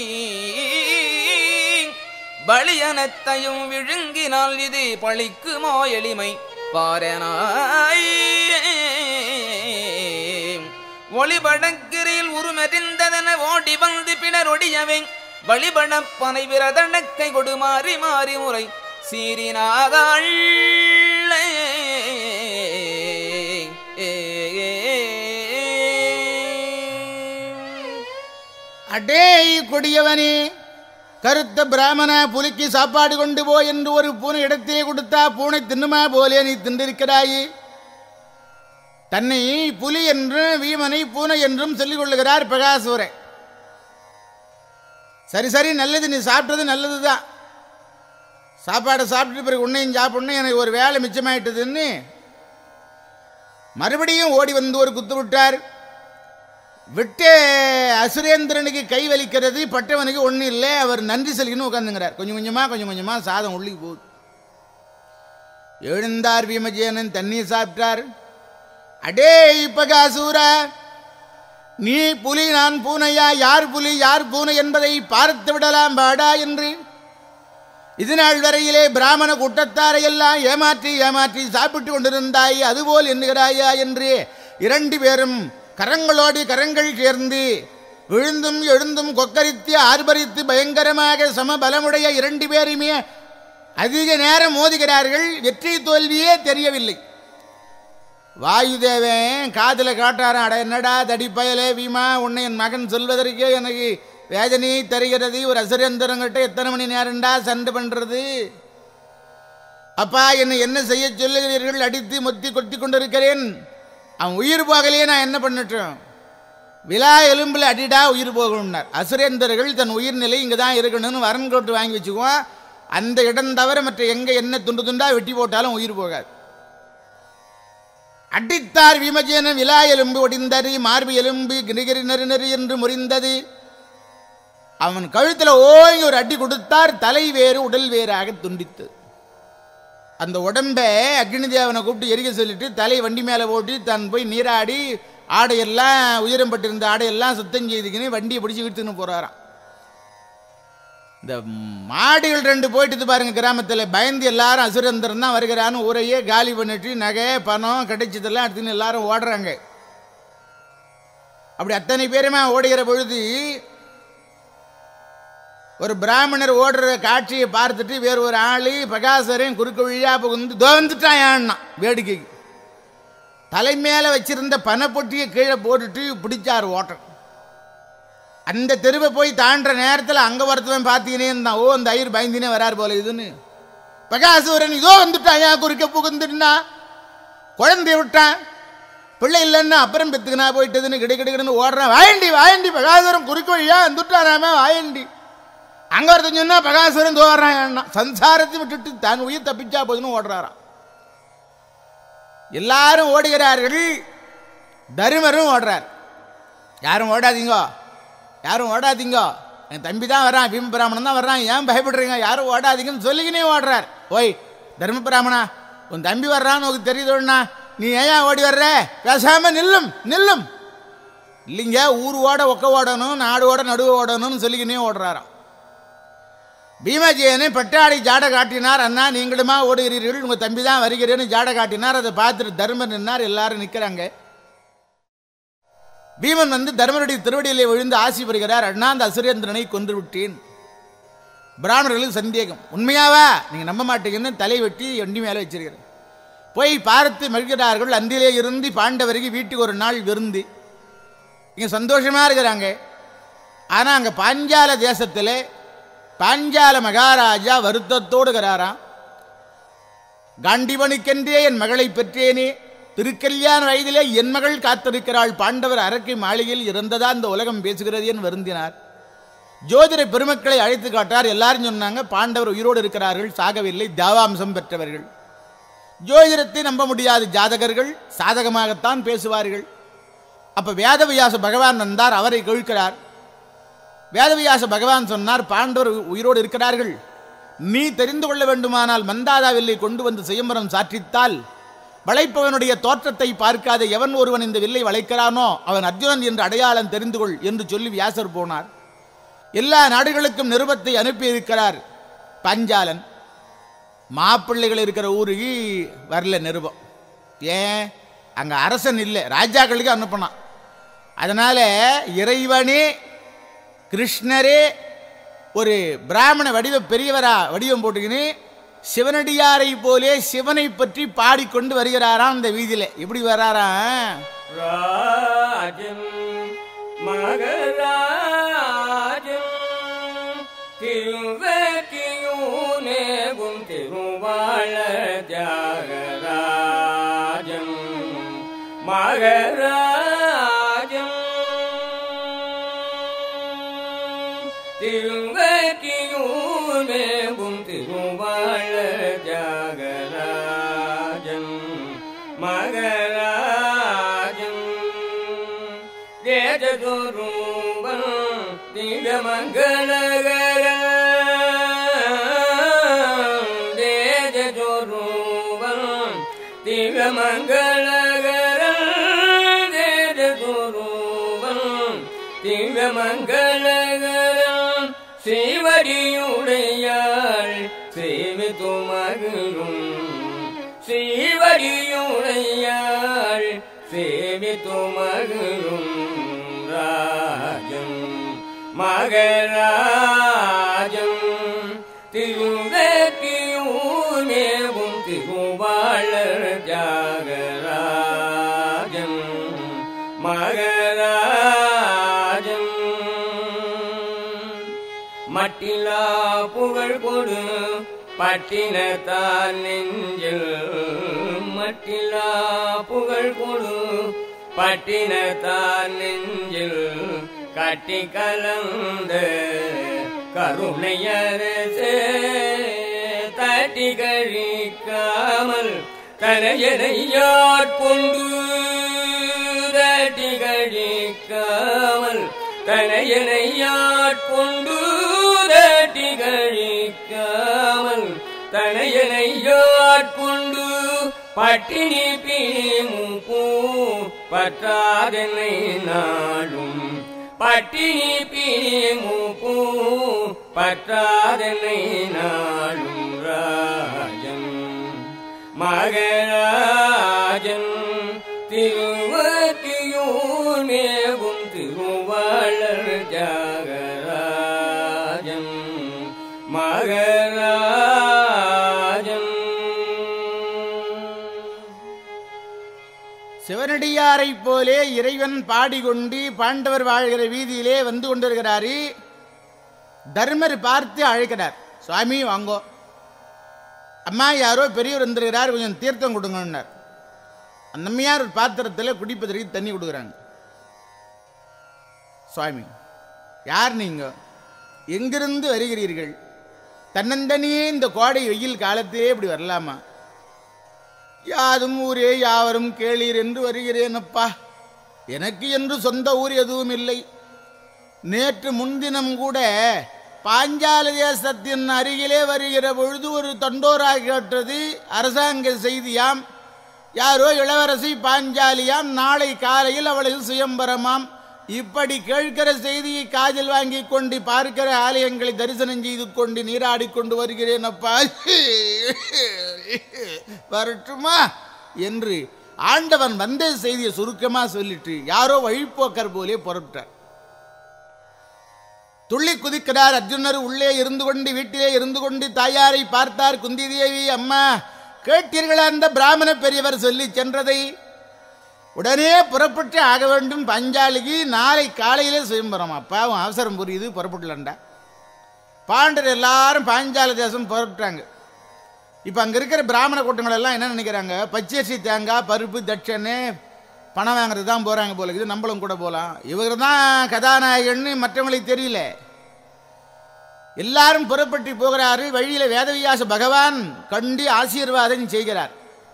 பலியனத்தையும் விழுங்கினால் இது பழிக்குமோ எளிமை பாரனாய். ஒளிபடக்கிரில் உருமெறிந்ததன ஓடி வந்து பிணரொடியவை வழிபடப்பனை விரதனக்கை கொடு மாறி மாறி முறை சீரினாகாள். அடே கொடியவனே, கருத்த பிராமண, புலிக்கு சாப்பாடு கொண்டு போ என்று ஒரு பூனை இடத்தையே கொடுத்தா பூனை தின்னுமா போலே நீ தின்றிருக்கிறாயே. தன்னை புலி என்றும் வீமனை பூனை என்றும் சொல்லிக் கொள்ளுகிறார் பிரகாசூரன். சரி சரி, நல்லது, நீ சாப்பிட்டது நல்லது தான். சாப்பாடை சாப்பிட்டு பிறகு உன்னையும் சாப்பிடணும், எனக்கு ஒரு வேலை மிச்சமாயிட்டதுன்னு மறுபடியும் ஓடி வந்து ஒரு குத்து விட்டார். விட்டு அசுரேந்திரனுக்கு கை வலிக்கிறது, பட்டவனுக்கு ஒன்றும் இல்லை. அவர் நன்றி செலுத்தின்னு உட்காந்துங்கிறார். கொஞ்சம் கொஞ்சமாக கொஞ்சம் கொஞ்சமாக சாதம் உள்ளி போகுது. எழுந்தார் வீமஜேனன், தண்ணீர் சாப்பிட்டார். அடே இப்பகாசூரா, நீ புலி நான் பூனையா, யார் புலி யார் பூனை என்பதை பார்த்து விடலாம் பாடா என்று இது நாள் வரையிலே பிராமண கூட்டத்தாரை எல்லாம் ஏமாற்றி ஏமாற்றி சாப்பிட்டு கொண்டிருந்தாய், அதுபோல் எண்ணுகிறாயா என்று இரண்டு பேரும் கரங்களோடு கரங்கள் சேர்ந்து விழுந்தும் எழுந்தும் கொக்கரித்து ஆர்ப்பரித்து பயங்கரமாக சமபலமுடைய இரண்டு பேருமே அதிக நேரம் மோதுகிறார்கள். வெற்றி தோல்வியே தெரியவில்லை. வாயுதேவன் காதில் காட்டாரான், அட என்னடா தடிப்பயலே வீமா, உன்னை என் மகன் சொல்வதற்கே எனக்கு வேதனையை தருகிறது. ஒரு அசுரேந்திரங்கிட்ட எத்தனை மணி நேரம்டா சண்டை பண்ணுறது? அப்பா, என்னை என்ன செய்ய சொல்லுகிறீர்கள்? அடித்து மொத்தி கொத்தி கொண்டிருக்கிறேன். அவன் உயிர் போகலையே, நான் என்ன பண்ணட்டும்? விழா எலும்பில் அடிடா உயிர் போகணும்னார். அசுரேந்தர்கள் தன் உயிர்நிலை இங்கே தான் இருக்கணும்னு வரன் கோட்டு வாங்கி வச்சுக்குவோம். அந்த இடம் தவிர மற்ற எங்கே என்ன துண்டு துண்டா வெட்டி போட்டாலும் உயிர் போகாது. அடித்தார் வீமஜேன. விழா எலும்பு ஒடிந்தது, மார்பு எலும்பு கிரிகிரி நெரு நெரு என்று முறிந்தது. அவன் கழுத்தில் ஓங்கி ஒரு அடி கொடுத்தார். தலை வேறு உடல் வேறாக துண்டித்தது. அந்த உடம்பை அக்னி தேவனை கூப்பிட்டு எரிக்க சொல்லிட்டு தலை வண்டி மேலே போட்டு தான் போய் நீராடி ஆடையெல்லாம் உயரம் பட்டிருந்த ஆடையெல்லாம் சுத்தம் செய்துக்கின்னு வண்டியை பிடிச்சி இழுத்துன்னு போகிறாராம். இந்த மாடுகள் ரெண்டு போயிட்டு பாருங்க, கிராமத்தில் பயந்து எல்லாரும் அசுரந்தரம் தான் வருகிறான்னு ஊரையே காலி பண்ணிட்டு நகை பணம் கிடைச்சதெல்லாம் எடுத்துன்னு எல்லாரும் ஓடுறாங்க. அப்படி அத்தனை பேருமே ஓடுகிற பொழுது ஒரு பிராமணர் ஓடுற காட்சியை பார்த்துட்டு வேறு ஒரு ஆள் பிரகாசரையும் குறுக்கு வழியாக புகுந்து தோந்துட்டாயான்னா வேடிக்கைக்கு தலை மேலே வச்சிருந்த பணப்பொட்டியை கீழே போட்டுட்டு பிடிச்சார் ஓட்டம். அந்த தெருவை போய் தாண்டுற நேரத்தில் அங்கே ஒருத்தவன் பார்த்தீங்கன்னே இருந்தான். ஓ, அந்த ஐயர் பயந்தினே வராரு போல இதுன்னு. பிரகாசூரன் இதோ வந்துட்டாயா குறுக்க புகுந்துட்டுனா, குழந்தைய விட்டான், பிள்ளை இல்லைன்னா அப்புறம் பெத்துக்குனா போயிட்டதுன்னு கிடை கிடைக்கணுன்னு ஓடுறான். வாயண்டி வாயண்டி பிரகாசூரன் குறுக்க வழியா வந்துட்டானாமே வாயண்டி. அங்கே ஒருத்தன் சொன்னா பிரகாசூரன் தோறான். சம்சாரத்தை விட்டுட்டு தான் உயிர் தப்பிச்சா போதுன்னு ஓடுறாராம். எல்லாரும் ஓடுகிறார்கள். தருமரும் ஓடுறார். யாரும் ஓடாதீங்கோ, யாரும் ஓடாதீங்கோ, என் தம்பி தான் வரான், பீம பிராமணன் தான் வர்றான், ஏன் பயப்படுறீங்க, யாரும் ஓடாதீங்கன்னு சொல்லிக்கினே ஓடுறார். ஓய் தர்ம பிராமணா, உன் தம்பி வர்றான்னு உனக்கு தெரியுதோண்ணா, நீ ஏன் ஓடி வர்ற? பேசாம நில்லும் நில்லும் இல்லைங்க, ஊர் ஓட ஒக்க ஓடணும், நாடு ஓட நடுவு ஓடணும்னு சொல்லிக்கினே ஓடுறாராம். பீமஜேயனை பட்டாளி ஜாடை காட்டினார். அண்ணா நீங்களுமா ஓடுகிறீர்கள், உங்கள் தம்பி தான் வருகிறேன்னு ஜாடை காட்டினார். அதை பார்த்துட்டு தர்மர் நின்னார். எல்லாரும் நிற்கிறாங்க. பீமன் வந்து தர்மருடைய திருவடியிலே விழுந்து ஆசி பெறுகிறார். அண்ணா, அந்த அசுரேந்திரனை கொன்று விட்டேன். பிராமணர்களுக்கு சந்தேகம், உண்மையாவா? நீங்கள் நம்ப மாட்டீங்கன்னு தலை வெட்டி ஒண்டி மேலே வச்சிருக்கிறேன். போய் பார்த்து மகிழ்கிறார்கள். அன்றிலே இருந்து பாண்டவருக்கு வீட்டுக்கு ஒரு நாள் விருந்து. இங்கே சந்தோஷமாக இருக்கிறாங்க. ஆனால் அங்கே பாஞ்சால தேசத்தில் பாஞ்சால மகாராஜா வருத்தத்தோடு இருக்கிறாராம். காண்டிவனுக்கென்றே என் மகளை பெற்றேனே, திருக்கல்யாண வயதிலே என் மகள் காத்திருக்கிறாள், பாண்டவர் அரக்கை மாளிகையில் இருந்ததா இந்த உலகம் பேசுகிறது என்று வருந்தினார். ஜோதிட பெருமக்களை அழைத்து காட்டார். எல்லாரும் சொன்னாங்க, பாண்டவர் உயிரோடு இருக்கிறார்கள், சாகவில்லை, தேவாம்சம் பெற்றவர்கள். ஜோதிடத்தை நம்ப முடியாது, ஜாதகர்கள் சாதகமாகத்தான் பேசுவார்கள். அப்போ வேதவியாச பகவான் வந்தார், அவரை கேட்கிறார். வேதவியாச பகவான் சொன்னார், பாண்டவர் உயிரோடு இருக்கிறார்கள், நீ தெரிந்து கொள்ள வேண்டுமானால் மந்தாதாவில்லை கொண்டு வந்து சுயம்பரம் சாற்றித்தால் வளைப்பவனுடைய தோற்றத்தை பார்க்காத எவன் ஒருவன் இந்த வில்லை வளைக்கிறானோ அவன் அர்ஜுனன் என்று அடையாளம் தெரிந்து கொள் என்று சொல்லி வியாசர் போனார். எல்லா நாடுகளுக்கும் நிருபத்தை அனுப்பியிருக்கிறார் பாஞ்சாலன். மாப்பிள்ளைகள் இருக்கிற ஊருக்கு வரல நிருபம். ஏன்? அங்கே அரசன் இல்லை, ராஜாக்களுக்கு அனுப்பினான். அதனால இறைவனே கிருஷ்ணரே ஒரு பிராமண வடிவ பெரியவரா வடிவம் போட்டுக்கின்னு சிவனடியாரை போலே சிவனை பற்றி பாடிக்கொண்டு வருகிறாராம். இந்த வீதியில எப்படி வராராம்? ராஜம் மகராஜம் திருவக்கியூனேகும் திருவாழ தியாகராஜம் மகராஜம் திருவக்கியூனேகும் திருவாழ தியாகராஜம் மகராஜம் தேஜதோரூபம் திகமங்களகர தேஜதோரூபம் திகமங்களகர தேஜதோரூபம் திகமங்களகர ஸ்ரீவடியுடையாள் சேவித்து மகிழும் ஸ்ரீவடியுடையாள் சேவித்து மகிழும் ராஜம் மகராஜம் திருவக்கியூர்மேவும் திருவாளர் தியாகராஜம் மகராஜம் மட்டிலா புகழ் கொடு பட்டினத்தான் நெஞ்சில் மட்டிலா புகழ் கொடு பட்டினத்தான் நெஞ்சில் கட்டி கலந்த கருணையரசே தட்டி கழிக்காமல் தனையனையாட்கொண்டு தட்டி கழிக்காமல் தனையனையாட்கொண்டு தட்டி கழிக்காமல் தனையனையாட்கொண்டு பட்டினி பீமுப்பூ பற்றாதென்னை நாடும் பட்டினி பீமுப்பூ பற்றாதென்னை நாடும் ராஜன் மகராஜன் திருவக்கியூர் மேகும் திருவாளர் தியாகராஜன் மகராஜன். சிவனடியாரை போலே இறைவன் பாடிக்கொண்டு பாண்டவர் வாழ்கிற வீதியிலே வந்து கொண்டிருக்கிறாரு. தர்மர் பார்த்து அழைக்கிறார், சுவாமி வாங்கோ, அம்மா யாரோ பெரியவர் வந்துருக்கிறார், கொஞ்சம் தீர்த்தம் கொடுங்கன்னார். அந்த அம்மையார் ஒரு பாத்திரத்தில் குடிப்பதற்கு தண்ணி கொடுக்குறாங்க. சுவாமி யார் நீங்க, எங்கிருந்து வருகிறீர்கள்? தன்னந்தனியே இந்த கோடை வெயில் காலத்திலே இப்படி வரலாமா? யாதும் ஊரே யாவரும் கேளீர் என்று வருகிறேனப்பா. எனக்கு என்று சொந்த ஊர் எதுவும் இல்லை. நேற்று முன்தினம் கூட பாஞ்சால தேசத்தின் அருகிலே வருகிற பொழுது ஒரு தண்டோராக கேட்டது அரசாங்க செய்தியாம். யாரோ இளவரசி பாஞ்சாலியாம், நாளை காலையில் அவளுக்கு சுயம்பரமாம், இப்படி கேட்கிற செய்தியை காதில் வாங்கி கொண்டு பார்க்கிற ஆலயங்களை தரிசனம் செய்து கொண்டு நீராடி கொண்டு வருகிறேன் அப்பா, வரட்டுமா என்று ஆண்டவன் வந்த செய்தியை சுருக்கமா சொல்லிட்டு யாரோ வழிப்போக்கர் போலே புறப்பட்டார். துள்ளி குதிக்கிறார் அர்ஜுனர். உள்ளே இருந்து கொண்டு வீட்டிலே இருந்து கொண்டு தாயாரை பார்த்தார். குந்தி தேவி, அம்மா கேட்டீர்களா அந்த பிராமண பெரியவர் சொல்லி சென்றதை? உடனே புறப்பட்டு ஆக வேண்டும். பஞ்சாலிக்கு நாளை காலையிலே சுயம்பரம். அப்பாவும் அவசரம் புரியுது, புறப்படலண்டா. பாண்டர் எல்லாரும் பாஞ்சால தேசம் புறப்பட்டாங்க. இப்போ அங்கே இருக்கிற பிராமண கூட்டங்கள் எல்லாம் என்ன நினைக்கிறாங்க, பச்சரிசி தேங்காய் பருப்பு தட்சணை பணம் வாங்குறது தான் போகிறாங்க போல இருக்குது, நம்மளும் கூட போகலாம். இவர் தான் கதாநாயகன்னு மற்றவங்களுக்கு தெரியல. எல்லாரும் புறப்பட்டு போகிறார்கள். வழியில் வேதவியாச பகவான் கண்டு ஆசீர்வாதம் செய்கிறார்.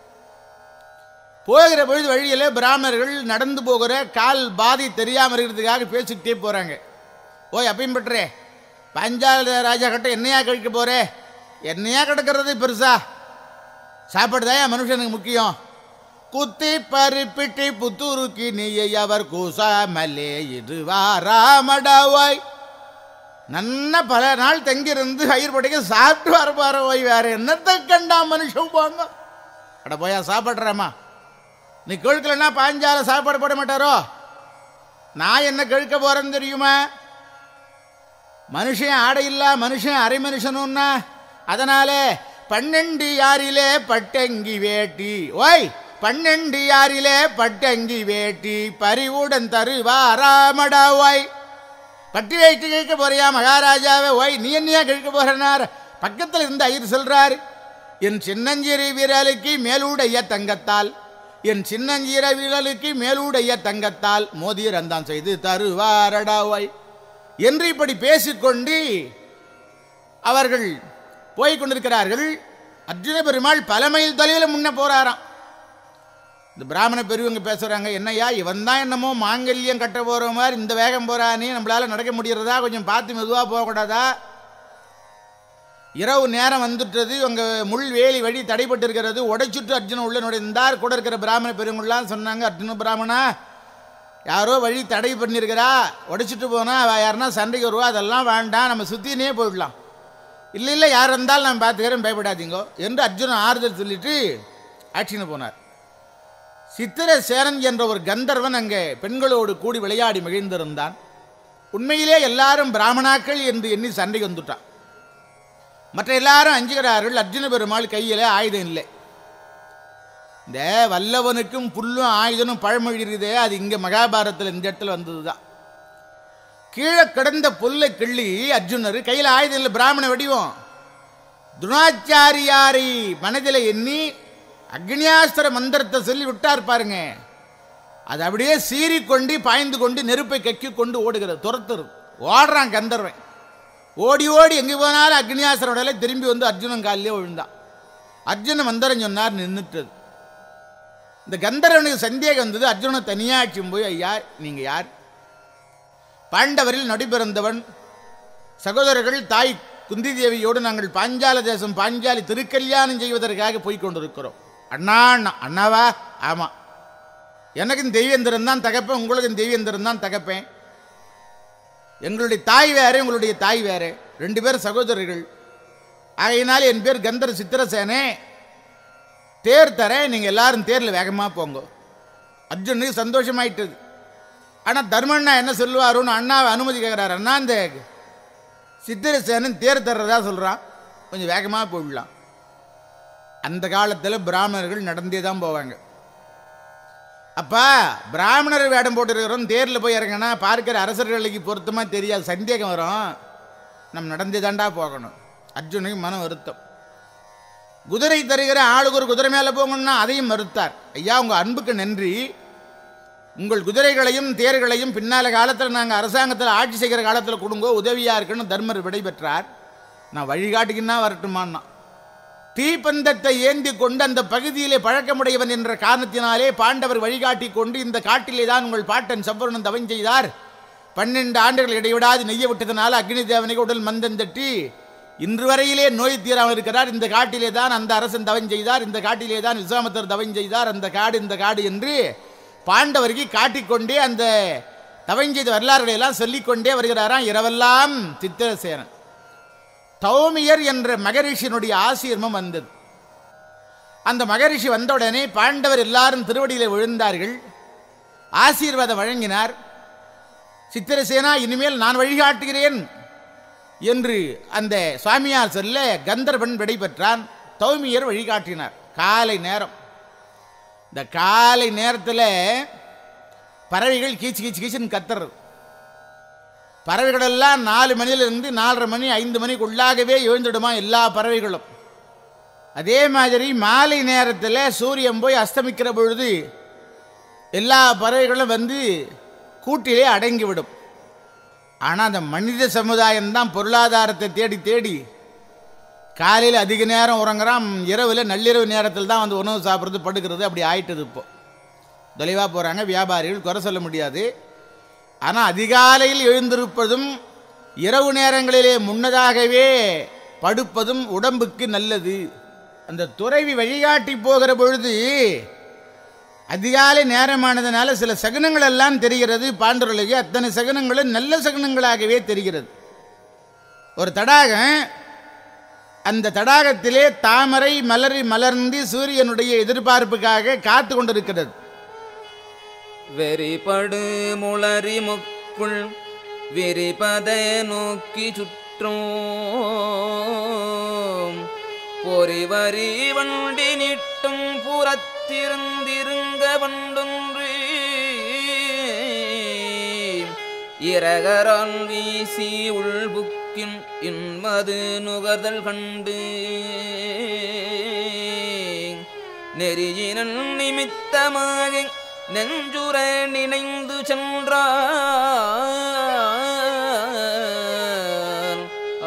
போகிற பொழுது வழியில் பிராமணர்கள் நடந்து போகிற கால் பாதி தெரியாமல் இருக்கிறதுக்காக பேசிக்கிட்டே போகிறாங்க. ஓய் அப்பையும் பற்றே, பஞ்சால ராஜா கிட்ட என்னையா கழிக்க போகிறே? என்னையா கிடக்கிறது பெருசா? சாப்பாடு தான் என் மனுஷனுக்கு முக்கியம். குத்தி பருப்பிட்டி புத்துருக்கி நீயை அவர் கூசாமலே இதுவா ராமடாவாய். நன்ன பல நாள் தங்கியிருந்து பயிர் படைக்க சாப்பிட்டு வர பார ஓய், வேற என்னத்தை கண்டா மனுஷன் போங்க. அட போயா சாப்பிட்றேம்மா, நீ கேட்கலன்னா பாஞ்சால சாப்பாடு போட மாட்டாரோ? நான் என்ன கேட்க போறேன்னு தெரியுமா? மனுஷன் ஆடை இல்ல, மனுஷன் அரை மனுஷனும்னா அதனால பன்னெண்டு யாரிலே பட்டங்கி வேட்டி. ஓய் பன்னெண்டு யாரிலே பட்டங்கி வேட்டி பறிவுடன் தருவா ராமடா. ஓய் பட்டி வைத்து கேட்க போறியா மகாராஜாவே? ஓய் நீ என்னையா கேட்க போறனார்? பக்கத்தில் இருந்து ஐயர் சொல்றார், என் சின்னஞ்சிறு வீரலுக்கு மேலூடைய தங்கத்தால், என் சின்னஞ்சீர வீரலுக்கு மேலூடைய தங்கத்தால் மோதியர் அந்தான் செய்து தருவாரடாவாய் என்று இப்படி பேசிக்கொண்டு அவர்கள் போய்கொண்டிருக்கிறார்கள். அர்ஜுன பெருமாள் பல மைல் தொலைவில் முன்ன போறாராம். இந்த பிராமண பெரியவங்க பேசுறாங்க, என்னையா இவன் தான் என்னமோ மாங்கல்யம் கட்ட போற மாதிரி இந்த வேகம் போறானே, நம்மளால நடக்க முடியறதா? கொஞ்சம் பார்த்து மெதுவாக போகக்கூடாதா? இரவு நேரம் வந்துட்டது, உங்க முள் வேலி வழி தடைப்பட்டு இருக்கிறது. உடைச்சுட்டு அர்ஜுனன் உள்ள நுழைந்தார். கூட இருக்கிற பிராமண பெரியவங்களாம் சொன்னாங்க, அர்ஜுன பிராமணா யாரோ வழி தடை பண்ணியிருக்கிறா, உடைச்சிட்டு போனா யாருன்னா சண்டைக்கு வருவா, அதெல்லாம் வேண்டாம், நம்ம சுத்தினே போயிடலாம். இல்லை இல்லை யார் இருந்தாலும் நான் பார்த்துக்கிறேன், பயப்படாதீங்கோ என்று அர்ஜுனன் ஆறுதல் சொல்லிட்டு ஆட்சின்னு போனார். சித்திரசேனன் என்ற ஒரு கந்தர்வன் அங்கே பெண்களோடு கூடி விளையாடி மகிழ்ந்திருந்தான். உண்மையிலே எல்லாரும் பிராமணாக்கள் என்று எண்ணி சண்டை வந்துட்டான். மற்ற எல்லாரும் அஞ்சுகிறார்கள். அர்ஜுன பெருமாள் கையில் ஆயுதம் இல்லை. இந்த வல்லவனுக்கும் புல்லும் ஆயுதனும் பழமொழி இருக்குதே, அது இங்கே மகாபாரதத்தில் இந்த இடத்துல வந்தது தான். கீழே கிடந்த புல்லை கிள்ளி அர்ஜுனர் கையில் ஆயுதம் இல்லை, பிராமண வடிவம். துரோணாச்சாரியாரை மனதில் எண்ணி அக்னியாஸ்திர மந்திரத்தை சொல்லி விட்டார் பாருங்க. அது அப்படியே சீறிக்கொண்டு பாய்ந்து கொண்டு நெருப்பை கக்கி கொண்டு ஓடுகிறது, துரத்துறது. ஓடுறான் கந்தர்வன். ஓடி ஓடி எங்கே போனாலும் அக்னியாஸ்திரோட திரும்பி வந்து அர்ஜுனன் காலிலே விழுந்தான். அர்ஜுன மந்திரம் சொன்னார், நின்றுட்டது. இந்த கந்தர்வனுக்கு சந்தேகம் வந்தது. அர்ஜுனனை தனியாச்சும் போய், ஐயா நீங்க யார்? பாண்டவரில் நடிபிறந்தவன். சகோதரர்கள் தாய் குந்தி தேவியோடு நாங்கள் பாஞ்சால தேசம் பாஞ்சாலி திருக்கல்யாணம் செய்வதற்காக போய்கொண்டிருக்கிறோம். அண்ணா அண்ணா அண்ணாவா? ஆமாம், எனக்கும் தெய்வேந்திரன் தான் தகப்பேன், உங்களுக்கும் தெய்வேந்திரன் தான் தகப்பேன். எங்களுடைய தாய் வேறு, உங்களுடைய தாய் வேறு, ரெண்டு பேர் சகோதரர்கள். ஆகையினால என் பேர் கந்தர் சித்திரசேனே, தேர் தரேன், நீங்கள் எல்லாரும் தேரில் வேகமாக போங்க. அர்ஜுனுக்கு சந்தோஷமாயிட்டது. ஆனால் தர்மண்ணா என்ன சொல்லுவாருன்னு அண்ணாவை அனுமதி கேட்குறாரு. அண்ணா இந்த சித்திரசேனன் தேர் தர்றதா சொல்கிறான், கொஞ்சம் வேகமாக போயிடலாம். அந்த காலத்தில் பிராமணர்கள் நடந்தே தான் போவாங்க. அப்பா பிராமணர் வேடம் போட்டுருக்கிறோம், தேரில் போய் இறங்கினா பார்க்கிற அரசர்களுக்கு பொருத்தமாக தெரியாது, சந்தேகம் வரும். நம்ம நடந்தே தாண்டா போகணும். அர்ஜுனுக்கு மன வருத்தம். குதிரை தருகிற ஆளுக்கு ஒரு குதிரை மேலே போகணும்னா அதையும் மறுத்தார். ஐயா உங்கள் அன்புக்கு நன்றி, உங்கள் குதிரைகளையும் தேர்களையும் பின்னால காலத்தில் நாங்கள் அரசாங்கத்தில் ஆட்சி செய்கிற காலத்தில் கொடுங்கோ, உதவியாக இருக்குன்னு தர்மர் விடை பெற்றார். நான் வழிகாட்டுக்குன்னா வரட்டுமான்னா, தீப்பந்தத்தை ஏந்தி கொண்டு அந்த பகுதியிலே பழக்கமுடையவன் என்ற காரணத்தினாலே பாண்டவர் வழிகாட்டி கொண்டு இந்த காட்டிலே தான் உங்கள் பாட்டன் சம்பரணன் தவம் செய்தார். பன்னெண்டு ஆண்டுகள் இடைவிடாது நெய்ய விட்டதனால அக்னி தேவனுக்கு உடல் மந்தம் தட்டி இன்று வரையிலே நோய் தீராமல் இருக்கிறார். இந்த காட்டிலே தான் அந்த அரசன் தவம் செய்தார், இந்த காட்டிலே தான் விஸ்வாமித்திரர் தவம் செய்தார், அந்த காடு இந்த காடு என்று பாண்டவருக்கு காட்டிக்கொண்டே அந்த தவஞ்செய்த வரலாறுகளை எல்லாம் சொல்லிக்கொண்டே வருகிறாராம் இரவெல்லாம் சித்திரசேனன். தௌமியர் என்ற மகரிஷியினுடைய ஆசீர்மம் வந்தது. அந்த மகரிஷி வந்தவுடனே பாண்டவர் எல்லாரும் திருவடியிலே விழுந்தார்கள். ஆசீர்வாதம் வழங்கினார். சித்திரசேனா, இனிமேல் நான் வழிகாட்டுகிறேன் என்று அந்த சுவாமியார் சொல்ல கந்தர்வன் விடை பெற்றான். தௌமியர் வழிகாட்டினார். காலை நேரம். இந்த காலை நேரத்தில் பறவைகள் கீச்சு கீச்சு கீச்சுன்னு கத்துறது. பறவைகளெல்லாம் நாலு மணிலிருந்து நாலரை மணி ஐந்து மணிக்குள்ளாகவே எழுந்துடுமா எல்லா பறவைகளும். அதே மாதிரி மாலை நேரத்தில் சூரியன் போய் அஸ்தமிக்கிற பொழுது எல்லா பறவைகளும் வந்து கூட்டிலே அடங்கிவிடும். ஆனால் அந்த மனித சமுதாயம்தான் பொருளாதாரத்தை தேடி தேடி காலையில் அதிக நேரம் உறங்குறான், இரவில் நள்ளிரவு நேரத்தில் தான் வந்து உணவு சாப்பிட்றது படுக்கிறது. அப்படி ஆயிட்டது. இப்போ தொலைவாக போகிறாங்க வியாபாரிகள், குறை சொல்ல முடியாது. ஆனால் அதிகாலையில் எழுந்திருப்பதும் இரவு நேரங்களிலே முன்னதாகவே படுப்பதும் உடம்புக்கு நல்லது. அந்த துறவி வழிகாட்டி போகிற பொழுது அதிகாலை நேரமானதுனால சில சகுனங்கள் எல்லாம் தெரிகிறது பாண்டவர்களுக்கு. அத்தனை சகுனங்களும் நல்ல சகுனங்களாகவே தெரிகிறது. ஒரு தடாகம், அந்த தடாகத்திலே தாமரை மலரி மலர்ந்து சூரியனுடைய எதிர்பார்ப்புக்காக காத்து கொண்டிருக்கிறது. வெறிபடு முளரி முக்குள் விரிபத நோக்கி சுற்றும் பொறிவரி வண்டி நீட்டும் புறத்திருந்திருங்க வண்டொன்று இரகரான் வீசி உள்புக்கின் இன்மது நுகர்தல் கண்டு நெறியினன் நிமித்தமாக நெஞ்சுர நினைந்து சென்றான்.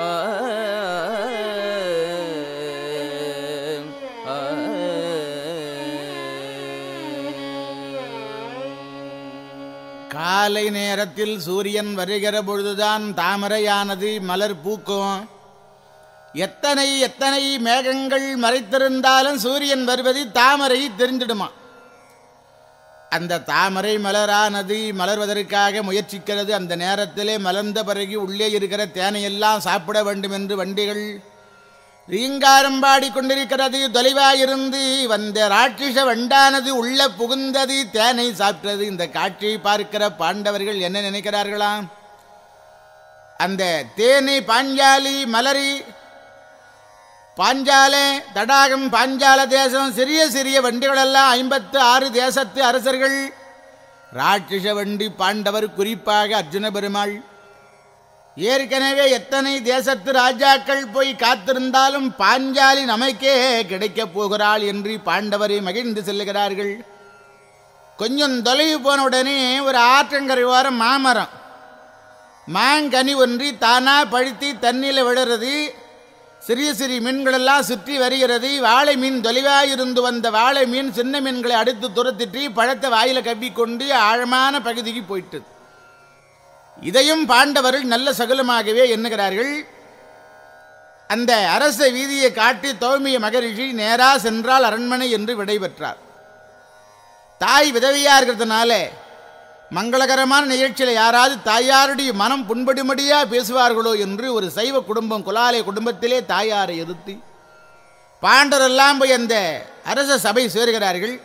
காலை நேரத்தில் சூரியன் வருகிற பொழுதுதான் தாமரையானது மலர் பூக்கும். எத்தனை எத்தனை மேகங்கள் மறைத்திருந்தாலும் சூரியன் வருவது தாமரை தெரிஞ்சிடுமா. அந்த தாமரை மலரானது மலர்வதற்காக முயற்சிக்கிறது. அந்த நேரத்திலே மலர்ந்த பிறகு உள்ளே இருக்கிற தேனையெல்லாம் சாப்பிட வேண்டும் என்று வண்டிகள் ரீங்காரம் பாடி கொண்டிருக்கிறது. தொலைவாயிருந்து வந்த ராட்சச வண்டானது உள்ள புகுந்தது, தேனை சாப்பிட்டது. இந்த காட்சியை பார்க்கிற பாண்டவர்கள் என்ன நினைக்கிறார்களாம்? அந்த தேனை பாஞ்சாலி மலரி பாஞ்சால தடாகம் பாஞ்சால தேசம் சிறிய சிறிய வண்டிகளெல்லாம் ஐம்பத்து ஆறு தேசத்து அரசர்கள். ராட்சச வண்டி பாண்டவர், குறிப்பாக அர்ஜுன பெருமாள். ஏற்கனவே எத்தனை தேசத்து ராஜாக்கள் போய் காத்திருந்தாலும் பாஞ்சாலி நமக்கே கிடைக்கப் போகிறாள் என்று பாண்டவரை மகிழ்ந்து செல்லுகிறார்கள். கொஞ்சம் தொலைவு போன உடனே ஒரு ஆற்றங்கரை ஓரம் மாமரம் மாங்கனி ஒன்றி தானா பழுத்தி தண்ணியில் விடுறது. சிறிய சிறிய மீன்களெல்லாம் சுற்றி வருகிறது. வாழை மீன் தொலைவாயிருந்து வந்த வாழை மீன் சின்ன மீன்களை அடுத்து துரத்திட்டு பழத்தை வாயில கவ்விக்கொண்டு ஆழமான பகுதிக்கு போயிட்டு. இதையும் பாண்டவர்கள் நல்ல சகுலமாகவே எண்ணுகிறார்கள். அந்த அரச வீதியை காட்டி தௌமிய மகரிஷி நேரா சென்றால் அரண்மனை என்று விடைபெற்றார். தாய் விதவியா இருக்கிறதுனால மங்களகரமான நிகழ்ச்சியில் யாராவது தாயாருடைய மனம் புண்படும்படியா பேசுவார்களோ என்று ஒரு சைவ குடும்பம், குலாலய குடும்பத்திலே தாயாரை எதிர்த்து பாண்டவரெல்லாம் போய் அந்த அரச சபை சேருகிறார்கள்.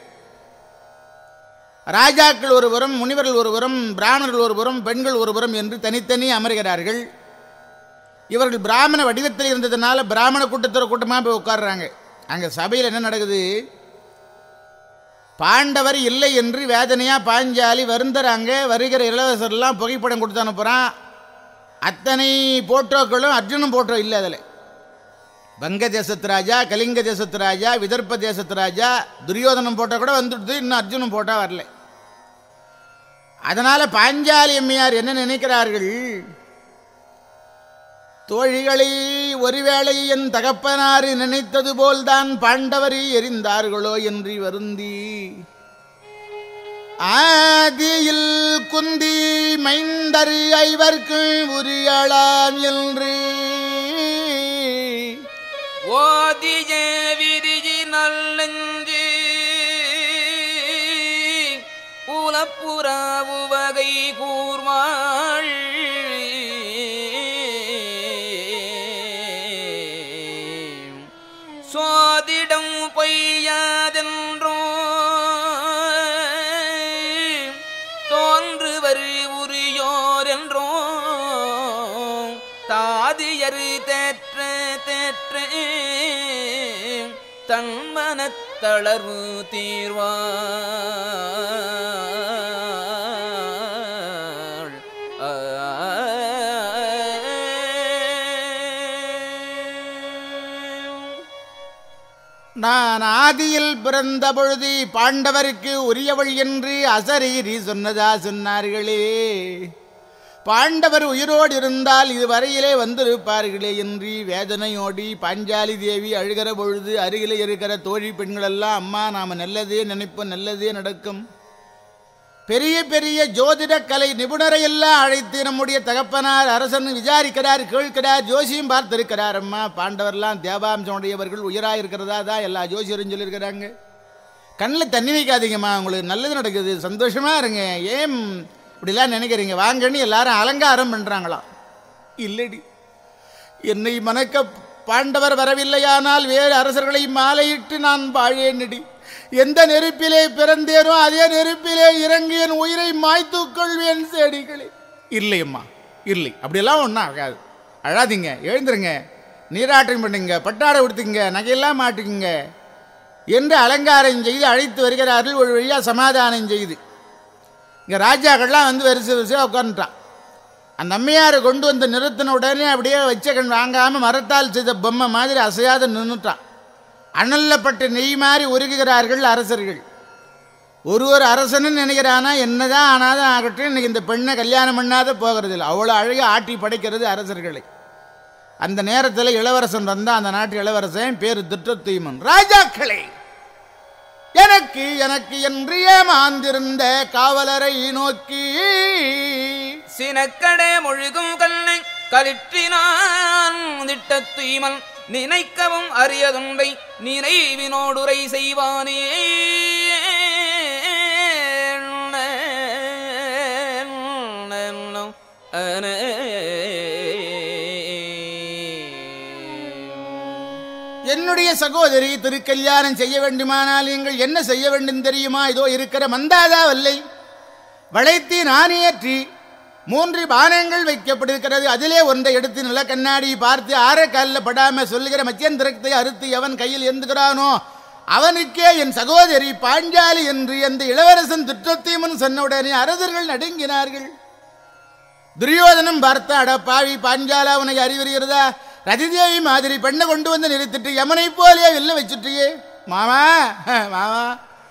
ராஜாக்கள் ஒருபுறம், முனிவர்கள் ஒருபுறம், பிராமணர்கள் ஒருபுறம், பெண்கள் ஒருபுறம் என்று தனித்தனி அமர்கிறார்கள். இவர்கள் பிராமண வடிவத்தில் இருந்ததுனால பிராமண கூட்டத்தோட கூட்டமாக போய் உட்கார்றாங்க. அங்கே சபையில் என்ன நடக்குது? பாண்டவர் இல்லை என்று வேதனையாக பாஞ்சாலி வருந்துறாங்க. வருகிற இளவரசர்லாம் புகைப்படம் கொடுத்து அனுப்புகிறான். அத்தனை போட்டோக்களும் அர்ஜுனன் போட்டோ இல்லை. அதில் வங்க தேசத்து ராஜா, கலிங்க தேசத்து ராஜா, விதர்ப்ப தேசத்து ராஜா, துரியோதனம் போட்டோ கூட வந்துடுது. இன்னும் அர்ஜுனன் போட்டோ வரல. அதனால் பாஞ்சாலி அம்மையார் என்ன நினைக்கிறார்கள்? தோழிகளை ஒருவேளை என் தகப்பனாறு நினைத்தது போல்தான் பாண்டவரை எரிந்தார்களோ என்று வருந்தி ஆதியில் குந்தி மைந்தர் ஐவர்க்கு உரியலாம் என்று ஓதிய விரிஜி நல்லெஞ்சு உல அகப்புறாவு வகை கூர்வாள் சோதிடம் பொய்யாதென்றோ தோன்றுவர் உரியோர் என்றோ தாதியரு தேற்ற தேற்ற தன்மனத்தளர்வு தீர்வாள். நான் ஆதியில் பிறந்த பொழுது பாண்டவருக்கு உரியவள் என்று அசரீரி சொன்னதா சொன்னார்களே. பாண்டவர் உயிரோடு இருந்தால் இதுவரையிலே வந்திருப்பார்களே என்று வேதனையோடி பாஞ்சாலி தேவி அழுகிற பொழுது அருகிலே இருக்கிற தோழி பெண்களெல்லாம் அம்மா நாம் நல்லதே நினைப்போம், நல்லதே நடக்கும். பெரிய பெரிய ஜோதிட கலை நிபுணரை எல்லாம் அழைத்து நம்முடைய தகப்பனார் அரசன் விசாரிக்கிறார், கேட்கிறார், ஜோசியும் பார்த்திருக்கிறார். அம்மா பாண்டவர்லாம் தேவாம்சமுடையவர்கள் உயிராக இருக்கிறதா தான் எல்லா ஜோசியரும் சொல்லியிருக்கிறாங்க. கண்ணில் தண்ணி வைக்காதீங்கம்மா, உங்களுக்கு நல்லது நடக்குது, சந்தோஷமா இருங்க, ஏன் இப்படிலாம் நினைக்கிறீங்க, வாங்கன்னு எல்லாரும் அலங்காரம் பண்ணுறாங்களாம். இல்லடி, என்னை மணக்க பாண்டவர் வரவில்லையானால் வேறு அரசர்களை மாலையிட்டு நான் வாழேனடி. எந்த நெருப்பிலே பிறந்தேனோ அதே நெருப்பிலே இறங்கி என் உயிரை மாய்த்து கொள்வேன் செடிகளே. இல்லையம்மா இல்லை, அப்படியெல்லாம் ஒன்றும் ஆகாது, அழாதீங்க, எழுந்துருங்க, நீராட்டம் பண்ணுங்க, பட்டாடை உடுத்துங்க, நகையெல்லாம் மாட்டுக்குங்க என்று அலங்காரம் செய்து அழைத்து வருகிறார்கள். ஒரு வழியாக சமாதானம் செய்து இங்கே ராஜாக்கள்லாம் வந்து வரிசை வரிசையாக உட்காந்துட்டான். அந்த அம்மையாரை கொண்டு வந்து நிறுத்தின உடனே அப்படியே வச்ச கண் வாங்காமல் மரத்தால் செய்த பொம்மை மாதிரி அசையாத நின்றுட்டான். அனல்லப்பட்ட நெய் மாதிரி உருகுகிறார்கள் அரசர்கள். ஒரு ஒரு அரசனும் நினைக்கிறானா என்னதான் ஆனாதான் ஆகட்டும், இன்னைக்கு இந்த பெண்ணை கல்யாணம் பண்ணாத போகிறது இல்லை, அவ்வளோ அழகாக ஆட்டி படைக்கிறது அரசர்களை. அந்த நேரத்தில் இளவரசன் வந்தான், அந்த நாட்டு இளவரசன் பேரு திட்டத்தீமன். ராஜாக்களே, எனக்கு எனக்கு என்று ஏமாந்திருந்த காவலரை நோக்கி சினக்கடை முழுகும் கண்ணை கலிற்றினான் திட்டத்தீமன் நினைக்கவும் அரியதுண்டை நினைவினோடுரை செய்வானே. என்னுடைய சகோதரி திருக்கல்யாணம் செய்ய வேண்டுமானால் நீங்கள் என்ன செய்ய வேண்டும் தெரியுமா? இதோ இருக்கிற மந்தாதா வல்லை வளைத்தி நானேற்றி மூன்று பானங்கள் வைக்கப்பட்டிருக்கிறது. அதிலே ஒன்றை எடுத்து நில கண்ணாடி பார்த்து ஆற காலில் படாம சொல்லுகிற மத்தியந்திரத்தை அறுத்து எவன் கையில் எந்துகிறானோ அவனுக்கே என் சகோதரி பாஞ்சாலி என்று அந்த இளவரசன் திட்டத்தீமன் சொன்னவுடனே அரசர்கள் நடுங்கினார்கள். துரியோதனம் பார்த்தா, அட பாவி பாஞ்சாலா, உனக்கு அறிவுறுகிறதா? ரதிதேவி மாதிரி பெண்ணை கொண்டு வந்து நிறுத்திட்டு யமனை போலே வில்ல வச்சுட்டியே மாமா, மாமா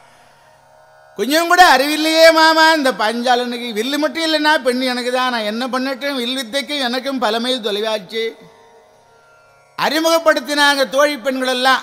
கொஞ்சம் கூட அறிவில்லையே மாமா. இந்த பாஞ்சாலனுக்கு வில்லு மட்டும் இல்லைன்னா பெண் எனக்கு தான், நான் என்ன பண்ணட்டும், வில் வித்தைக்கும் எனக்கும் பலமையில் தொலைவாச்சு. அறிமுகப்படுத்தினாங்க தோழி பெண்கள் எல்லாம்.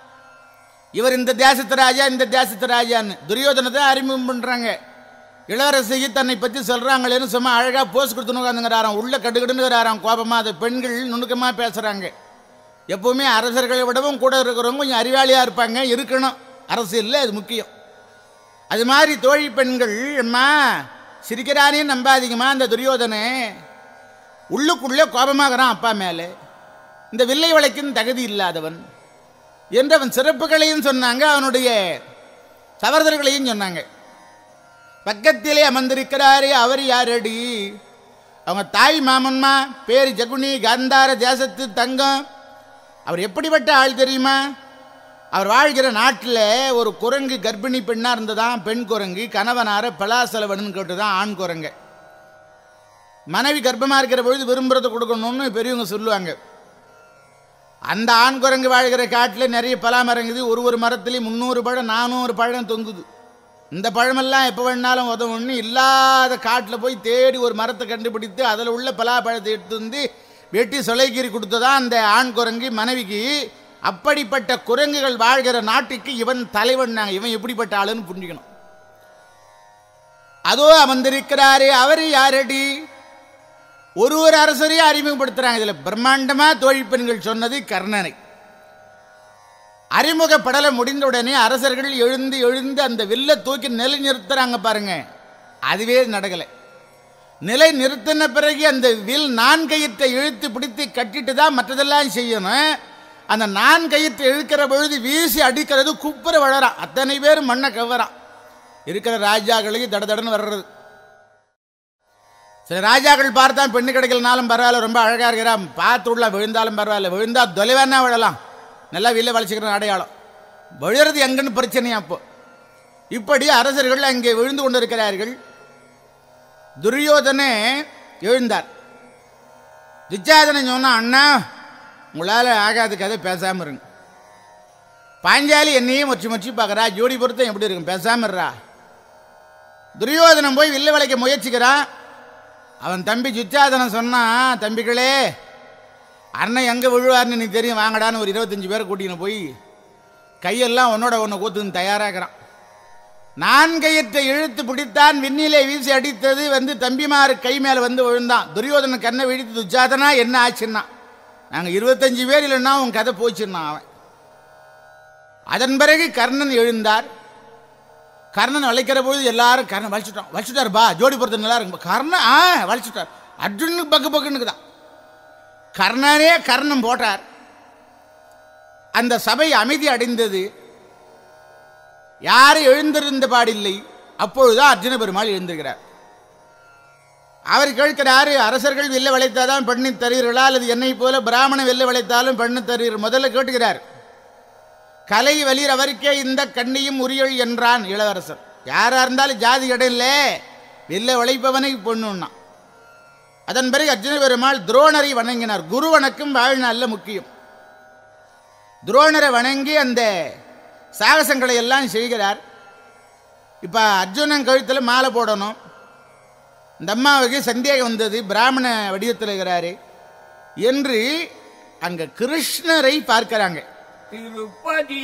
இவர் இந்த தேசத்து ராஜா, இந்த தேசத்து ராஜான்னு துரியோதனத்தை அறிமுகம் பண்ணுறாங்க. இளவரசிக்கு தன்னை பற்றி சொல்கிறாங்களேன்னு சும்மா அழகாக போஸ் கொடுத்துன்னு உட்காந்துங்கிறாராம். உள்ள கடுகடுன்னுகிறாராம் கோபமாக. அதை பெண்கள் நுணுக்கமாக பேசுகிறாங்க. எப்போவுமே அரசர்களை விடவும் கூட இருக்கிறவங்க கொஞ்சம் அறிவாளியாக இருப்பாங்க, இருக்கணும், அரசியலில் அது முக்கியம். அது மாதிரி தோழி பெண்கள், அம்மா சிரிக்கிறானே நம்பாதீங்கம்மா, அந்த துரியோதனை உள்ளுக்குள்ளே கோபமாகறான் அப்பா மேலே, இந்த வில்லை வளைக்கும் தகுதி இல்லாதவன் என்று அவன் சிறப்புகளையும் சொன்னாங்க, அவனுடைய தவறுதல்களையும் சொன்னாங்க. பக்கத்திலே அமர்ந்திருக்கிறாரே அவர் யாரடி? அவங்க தாய் மாமன்மா, பேர் ஜகுனி, காந்தார தேசத்து தங்கம். அவர் எப்படிப்பட்ட ஆள் தெரியுமா? அவர் வாழ்கிற நாட்டில் ஒரு குரங்கு கர்ப்பிணி பெண்ணாக இருந்ததான், பெண் குரங்கு. கணவனார பலாசலவனுன்னு கேட்டுதான் ஆண் குரங்க. மனைவி கர்ப்பமாக இருக்கிற பொழுது விரும்புறதை கொடுக்கணும்னு பெரியவங்க சொல்லுவாங்க. அந்த ஆண் குரங்கு வாழ்கிற காட்டில் நிறைய பலா மரங்குது. ஒரு ஒரு மரத்துலேயும் முந்நூறு பழம் நானூறு பழம் தொங்குது. இந்த பழமெல்லாம் எப்போ வேணாலும் உதவுன்னு இல்லாத காட்டில் போய் தேடி ஒரு மரத்தை கண்டுபிடித்து அதில் உள்ள பலாப்பழத்தை எடுத்து வந்து வெட்டி சொலைக்கீரி கொடுத்ததான் அந்த ஆண் குரங்கு மனைவிக்கு. அப்படிப்பட்ட குரங்குகள் வாழ்கிற நாட்டுக்கு இவன் தலைவன். நாங்கள் இவன் எப்படிப்பட்ட ஆளுன்னு புரிஞ்சுக்கணும். அதோ அமர்ந்திருக்கிறாரே அவர் யாரடி? ஒரு ஒரு அரசரையும் அறிமுகப்படுத்துகிறாங்க. இதில் பிரம்மாண்டமாக தோழி பெண்கள் சொன்னது கர்ணனை. அறிமுகப்படலை முடிந்த உடனே அரசர்கள் எழுந்து எழுந்து அந்த வில்லை தூக்கி நிலை நிறுத்துறாங்க பாருங்க. அதுவே நடக்கலை. நிலை நிறுத்தின பிறகு அந்த வில் நான்கயிற்றை இழுத்து பிடித்து கட்டிட்டு தான் மற்றதெல்லாம் செய்யணும். அந்த நான்கயிற்றை இழுக்கிற பொழுது வீசி அடிக்கிறது குப்புற வளரான். அத்தனை பேரும் மண்ணை கவரான். இருக்கிற ராஜாக்களுக்கு தட தடன்னு வர்றது. சில ராஜாக்கள் பார்த்தா பெண்ணு கிடைக்கலனாலும் பரவாயில்ல, ரொம்ப அழகாக இருக்கிறான், பார்த்து உள்ள விழுந்தாலும் பரவாயில்ல, விழுந்தா தொலைவானா விழலாம், நல்லா வில்ல வளைச்சிக்கிற அடையாளம். விழுறது எங்கன்னு பிரச்சனையா? அப்போ இப்படி அரசர்கள் அங்கே விழுந்து கொண்டிருக்கிறார்கள். துரியோதனே எழுந்தார். துச்சாதனை சொன்னா, அண்ணா உங்களால் ஆகாத கதை பேசாமல் இருங்க. பாஞ்சாலி என்னையும் மொச்சி மொச்சி பார்க்குறா, ஜோடி பொருத்தம் எப்படி இருக்கும், பேசாமல் இருறா. துரியோதனன் போய் வில்ல வளைக்க முயற்சிக்கிறான். அவன் தம்பி துச்சாதனன் சொன்னான், தம்பிகளே அண்ணன் எங்கே விழுவார்னு நீ தெரியும், வாங்கடான்னு ஒரு இருபத்தஞ்சி பேரை கூட்டின்னு போய் கையெல்லாம் ஒன்னோட ஒன்று கூத்துன்னு தயாராகிறான். நான்கையற்றை இழுத்து பிடித்தான், விண்ணிலே வீசி அடித்தது வந்து தம்பிமாரு கை மேலே வந்து விழுந்தான். துரியோதனன் கண்ணை விழித்து, துச்சாதனா என்ன ஆச்சுன்னா, நாங்கள் இருபத்தஞ்சு பேர் இல்லைன்னா உன் கதை போச்சுன்னான் அவன். அதன் பிறகு கர்ணன் எழுந்தார். கர்ணன் வளைக்கிற பொழுது எல்லாரும் கர்ணன் வலிச்சுட்டான். வலிச்சுட்டார் பா, ஜோடி பொறுத்த நல்லா இருக்கும். கர்ணன் ஆ வலிச்சுட்டார். அர்ஜுனுக்கு பக்கு பக்குன்னு தான். கர்ணனே கர்ணன் போட்டார். அந்த சபை அமைதி அடைந்தது. யாரும் எழுந்திருந்த பாடில்லை. அப்பொழுதுதான் அர்ஜுன பெருமாள் எழுந்திருக்கிறார். அவர் கேட்கிறாரு, அரசர்கள் வெல்ல வளைத்தாதான் பண்ணி தருவீர்களா, அல்லது என்னை போல பிராமணன் வெல்ல வளைத்தாலும் பண்ணி தருவீர்கள்? முதல்ல கேட்டுக்கிறார். கலை வலிர் அவருக்கே இந்த கண்ணியும் உரியல் என்றான் இளவரசர். யாரா இருந்தாலும் ஜாதி இடையில வெல்ல வளைப்பவனை பொண்ணுன்னா. அதன் பிறகு அர்ஜுன பெருமாள் துரோணரை வணங்கினார். குரு வணக்கம் வாழ்நாளில் முக்கியம். துரோணரை வணங்கி அந்த சாகசங்களை எல்லாம் செய்கிறார். இப்போ அர்ஜுனன் கழுத்தில் மாலை போடணும். இந்த அம்மாவுக்கு சந்தேகம் வந்தது, பிராமண வடிவத்தில் இருக்கிறாரு என்று அங்கே கிருஷ்ணரை பார்க்கிறாங்க. திருப்பதி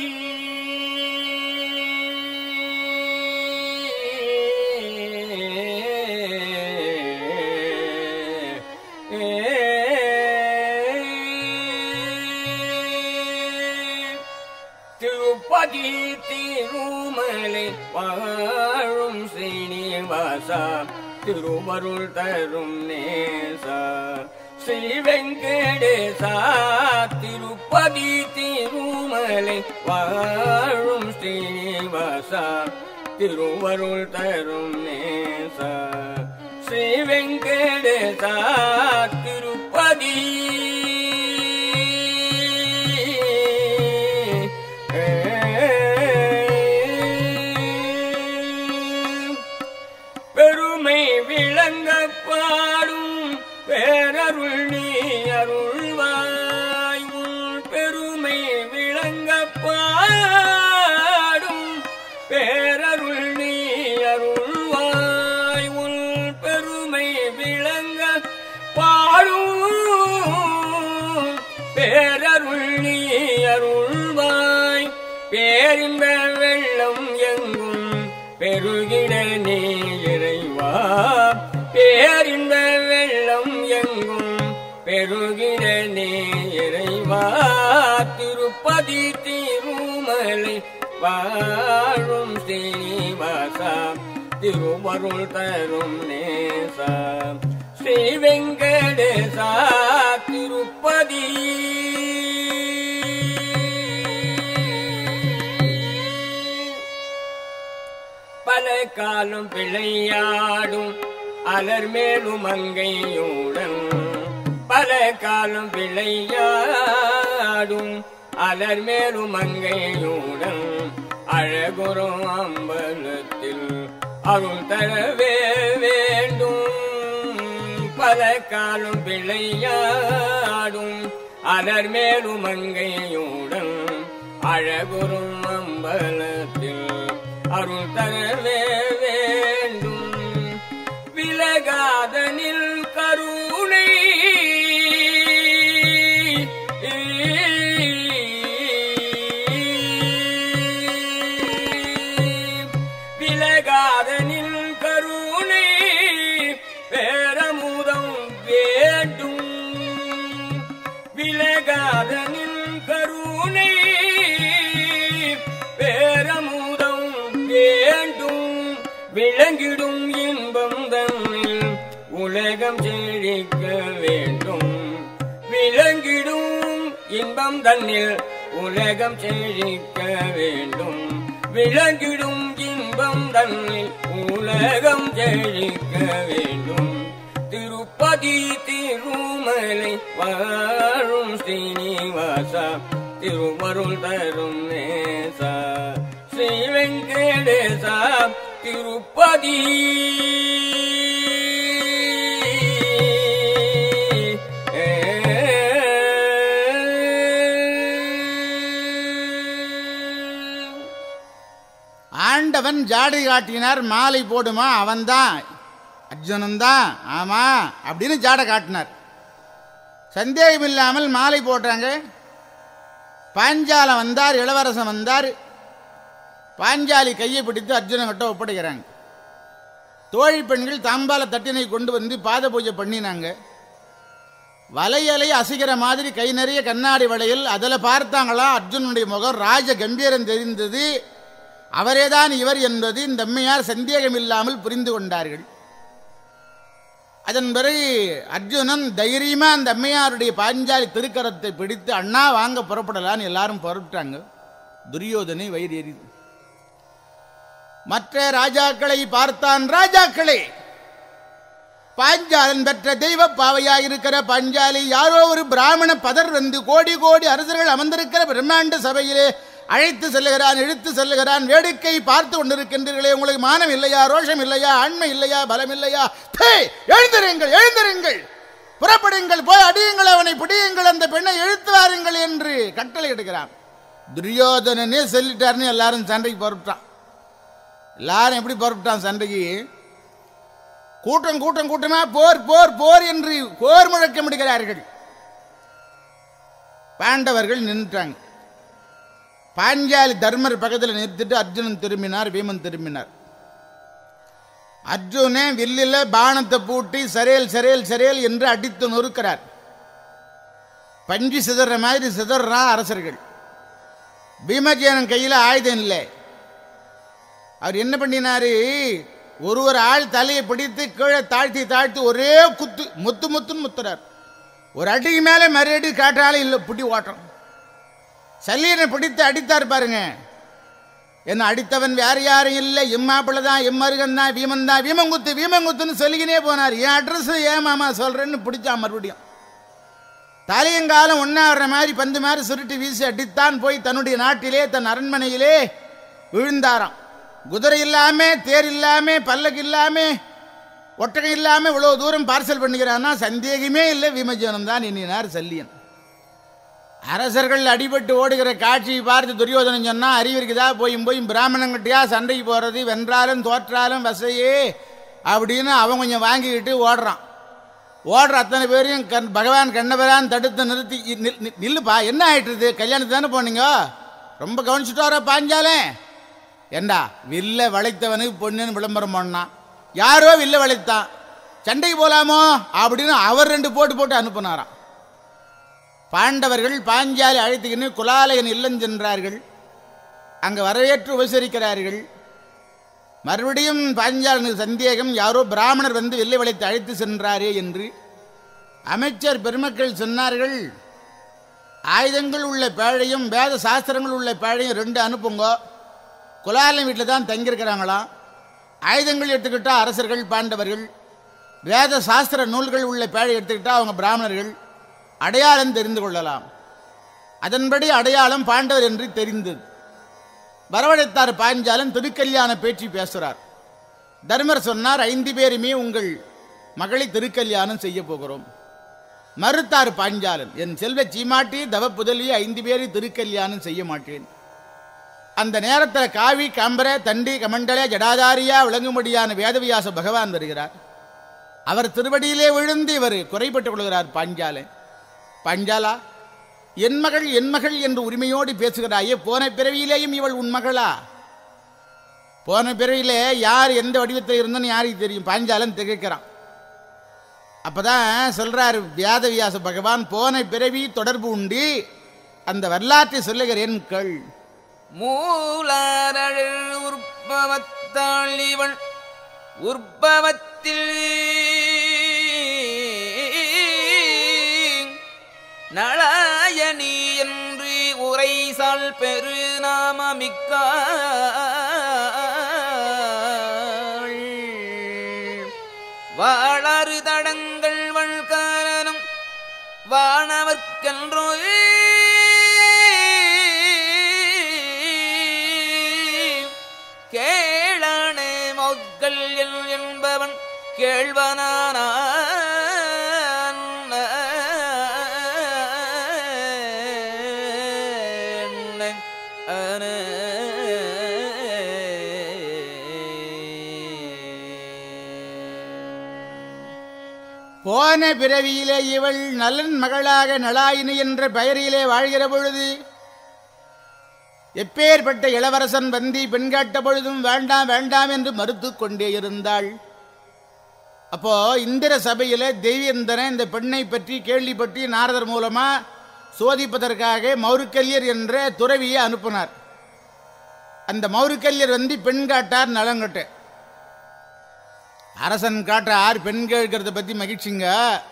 திருப்பதி திருமலை வாழும் ஸ்ரீனிவாசா, திருவருள் தரும் நேசா ஸ்ரீ வெங்கடேசா. திருப்பதி திருமலை வாழும் ஸ்ரீனிவாசா, திருவருள் தரும் நேசா ஸ்ரீ வெங்கடேசா. திருப்பதி பெருமை விளங்க பாடும் பேரருள் நீ அருள்வாய். உன் பெருமை விளங்க பாடும் பேரருள் நீ அருள்வாய். உன் பெருமை விளங்க பாடும் பேரருள் நீ அருள்வாய். பேரின்ப வெள்ளம் எங்கும் பெருகிட நீ இறைவா. பேரின்ப வெள்ளம் எங்கும் பெருகிட நீ இறைவா. திருப்பதி திருமலை வாழும் ஸ்ரீனிவாசா, திருவருள் தரும் நேசா ஸ்ரீ வெங்கடேசா. திருப்பதி பல காலம் பிள்ளையாடும் அலர் மேலும் அங்கையுடன். பல காலம் பிள்ளையாடும் அலர் மேலும் அங்கையுடன். அழகுறும் அம்பலத்தில் அருள் தரவே வேண்டும். பல காலம் பிள்ளையாடும் அலர் மேலும் அங்கையுடன். அழகுறும் அம்பலத்தில் அருள் தரவே வேண்டும். விலகாதனில் கருணை விலகாதனில் கருணை பேரமுதம் வேண்டும். விலகாதனில் கருணை பேரமுதம் வேண்டும். உலகம் செழிக்க வேண்டும். விளங்கிடும் இன்பம் தன்னில் உலகம் செழிக்க வேண்டும். விளங்கிடும் இன்பம் தன்னில் உலகம் செழிக்க வேண்டும். திருப்பதி திருமலை வாழும் ஸ்ரீனிவாசா திருவருள் தரும் நேசா ஸ்ரீ வெங்கடேசா திருப்பதி ஆண்டவன் ஜாடை காட்டினார். மாலை போடுமா அவன்தான் அர்ஜுனன்தான் ஆமா அப்படின்னு ஜாடை காட்டினார். சந்தேகம் இல்லாமல் மாலை போட்டாங்க. பாஞ்சாலம் வந்தார், இளவரசன் வந்தார். பாஞ்சாலி கையை பிடித்து அர்ஜுனன் கிட்ட ஒப்படைக்கிறாங்க. தோழி பெண்கள் தாம்பால தட்டினை கொண்டு வந்து பாத பூஜை பண்ணினாங்க. வலையலை அசைகிற மாதிரி கை நிறைய கண்ணாடி வளையல். அதில் பார்த்தாங்களா அர்ஜுனுடைய முகம் ராஜ கம்பீரம் தெரிந்தது. அவரேதான் இவர் என்பது இந்த அம்மையார் சந்தேகம் இல்லாமல் புரிந்து கொண்டார்கள். அதன் பிறகு அர்ஜுனன் தைரியமா அந்த அம்மையாருடைய பாஞ்சாலி திருக்கரத்தை பிடித்து அண்ணா வாங்க புறப்படலான்னு எல்லாரும் புறப்பட்டாங்க. துரியோதனை வயிறு எரிது. மற்ற ராஜாக்களை பார்த்தான். ராஜாக்களே, பாஞ்சாலன் பெற்ற தெய்வ பாவையாயிருக்கிற பாஞ்சாலி யாரோ ஒரு பிராமண பதர் வந்து கோடி கோடி அரசர்கள் அமர்ந்திருக்கிற பிரம்மாண்ட சபையிலே அழைத்து செல்லுகிறான், இழுத்து செல்லுகிறான். வேடிக்கை பார்த்து கொண்டிருக்கின்றீர்களே, உங்களுக்கு மானம் இல்லையா, ரோஷம் இல்லையா, ஆண்மை இல்லையா, பலம் இல்லையா? எழுந்திருங்கள், எழுந்திருங்கள், புறப்படுங்கள், போய் அடியுங்கள், அவனை பிடியுங்கள், அந்த பெண்ணை இழுத்து வாருங்கள் என்று கட்டளை எடுக்கிறான். துரியோதனனே சொல்லிட்டார்னு எல்லாரும் சண்டைக்கு புறப்பட்டான். எல்லாரும் எப்படி புறப்பட்டான் சண்டைக்கு? கூட்டம் கூட்டம் கூட்டமா போர் போர் போர் என்று போர் முழக்கம் எடுக்கிறார்கள். பாண்டவர்கள் நின்றுட்டாங்க. பாஞ்சாலி தர்மர் பக்கத்தில் நிறுத்திட்டு அர்ஜுனன் திரும்பினார், வீமன் திரும்பினார். அர்ஜுனே வில்லில பானத்தை பூட்டி சரேல் சரேல் சரேல் என்று அடித்து நொறுக்கிறார். பஞ்சு சிதற மாதிரி சிதறா அரசர்கள். பீமசேனன் கையில் ஆயுதம் இல்லை. அவர் என்ன பண்ணினாரு, ஒரு ஒரு ஆள் தலையை பிடித்து கீழே தாழ்த்தி தாழ்த்தி ஒரே குத்து முத்து முத்துன்னு முத்துறார். ஒரு அடிக்கு மேலே மறுஅடி காட்டாலும் இல்லை, புட்டி ஓட்டம். சல்லியனை பிடித்து அடித்தார் பாருங்க. என்ன அடித்தவன் வேற யாரும் இல்லை, எம்மாப்பிள்ள தான், எம்மருகன் தான், வீமன் தான். வீமங்குத்து வீமங்குத்துன்னு சொல்லிக்கினே போனார். என் அட்ரஸ் ஏன் மாமா சொல்றேன்னு பிடிச்சா மறுபடியும் தலையங்காலம் ஒன்னாடுற மாதிரி பந்து மாதிரி சுருட்டி வீசி அடித்தான். போய் தன்னுடைய நாட்டிலே தன் அரண்மனையிலே விழுந்தாராம். குதிரை இல்லாம, தேர் இல்லாம, பல்லக்கு இல்லாம, ஒட்டகம் இல்லாம இவ்வளவு தூரம் பார்சல் பண்ணிக்கிறான்னா சந்தேகமே இல்லை, வீமசேனன் தான் எண்ணினார் சல்லியன். அரசர்கள் அடிபட்டு ஓடுகிற காட்சியை பார்த்து துரியோதனன் சொன்னா, அறிவிற்குதா போயும் போயும் பிராமணங்கிட்டையா சண்டைக்கு போறது, வென்றாலும் தோற்றாலும் வசையே அப்படின்னு அவன் கொஞ்சம் வாங்கிக்கிட்டு ஓடுறான். ஓடுற அத்தனை பேரையும் கண் பகவான் கண்ணபரான் தடுத்து நிறுத்தி, நில்லுப்பா, என்ன ஆயிட்டுது, கல்யாணத்து தானே போனீங்க, ரொம்ப கவனிச்சுட்டு வர பாஞ்சாலே. ஏண்டா வில்ல வளைத்தவனுக்கு பொண்ணுன்னு விளம்பரம் பண்ணான். யாரோ வில்ல வளைத்தான், சண்டைக்கு போலாமோ அப்படின்னு அவர் ரெண்டு போட்டு போட்டு அனுப்புனாராம். பாண்டவர்கள் பாஞ்சாலி அழைத்துக்கின்னு குலாலயன் இல்லம் சென்றார்கள். அங்கே வரவேற்று உபசரிக்கிறார்கள். மறுபடியும் பாஞ்சாலனுக்கு சந்தேகம், யாரோ பிராமணர் வந்து வில்லை வளைத்து அழைத்து சென்றாரே என்று. அமைச்சர் பெருமக்கள் சொன்னார்கள், ஆயுதங்கள் உள்ள பேழையும் வேத சாஸ்திரங்கள் உள்ள பேழையும் ரெண்டு அனுப்புங்க. குலாலயன் வீட்டில் தான் தங்கியிருக்கிறாங்களாம். ஆயுதங்கள் எடுத்துக்கிட்டால் அரசர்கள் பாண்டவர்கள், வேத சாஸ்திர நூல்கள் உள்ள பேழை எடுத்துக்கிட்டால் அவங்க பிராமணர்கள். அடையாளம் தெரிந்து கொள்ளலாம். அதன்படி அடையாளம் பாண்டவர் என்று தெரிந்தது. வரவழைத்தார் பாஞ்சாலன். திருக்கல்யாண பேச்சு பேசுகிறார். தர்மர் சொன்னார், ஐந்து பேருமே உங்கள் மகளை திருக்கல்யாணம் செய்ய போகிறோம். மறுத்தார் பாஞ்சாலன், என் செல்வ சீமாட்டி தவ புதலி ஐந்து பேரை திருக்கல்யாணம் செய்ய மாட்டேன். அந்த நேரத்தில் காவி கம்பர தண்டி கமண்டல ஜடாதாரியா விளங்கும்படியான வேதவியாச பகவான் வருகிறார். அவர் திருவடியிலே விழுந்து இவர் குறைபட்டுக் கொள்கிறார். பாஞ்சாலன், பாஞ்சாலா, என் மகள் என் மகள் என்று உரிமையோடு பேசுகிறாயே, போன பிறவியிலேயும் இவள் உன் மகளா? போன பிறவியிலே யார் எந்த வடிவத்தில் இருந்தன்னு யாருக்கு தெரியும்? பாஞ்சாலன் திகைக்கிறான். அப்பதான் சொல்றாரு வேதவியாச பகவான், போன பிறவி தொடர்பு உண்டு, அந்த வரலாற்றை சொல்லுகிறேன் கள். மூலரழில் உற்பவத்தாள் இவள் உற்பவத்தில் நளாயணி என்று உரைசால் பெருநாமமிக்க வாழாறு தடங்கள் வழ்காரனும் வானவர்க்கென்றோ கேளானே மொக்கள் என்பவன் கேள்வனான போன பிறவியிலே இவள் நலன் மகளாக நளாயினி என்ற பெயரிலே வாழ்கிற பொழுது எப்பேற்பட்ட இளவரசன் வந்தி பெண் கேட்ட பொழுதும் வேண்டாம் வேண்டாம் என்று மறுத்து கொண்டே இருந்தாள். அப்போ இந்திர சபையில தெய்வேந்திரன் இந்த பெண்ணை பற்றி கேள்விப்பட்டு நாரதர் மூலமா சோதிப்பதற்காக மௌருக்கல்யர் என்ற துறவியை அனுப்பினார். அந்த மௌருக்கல்யர் வந்து பெண் காட்டார் நலங்கட்ட. அரசன் காட்டார் பெண் கேட்கறத பத்தி மகிழ்ச்சிங்க.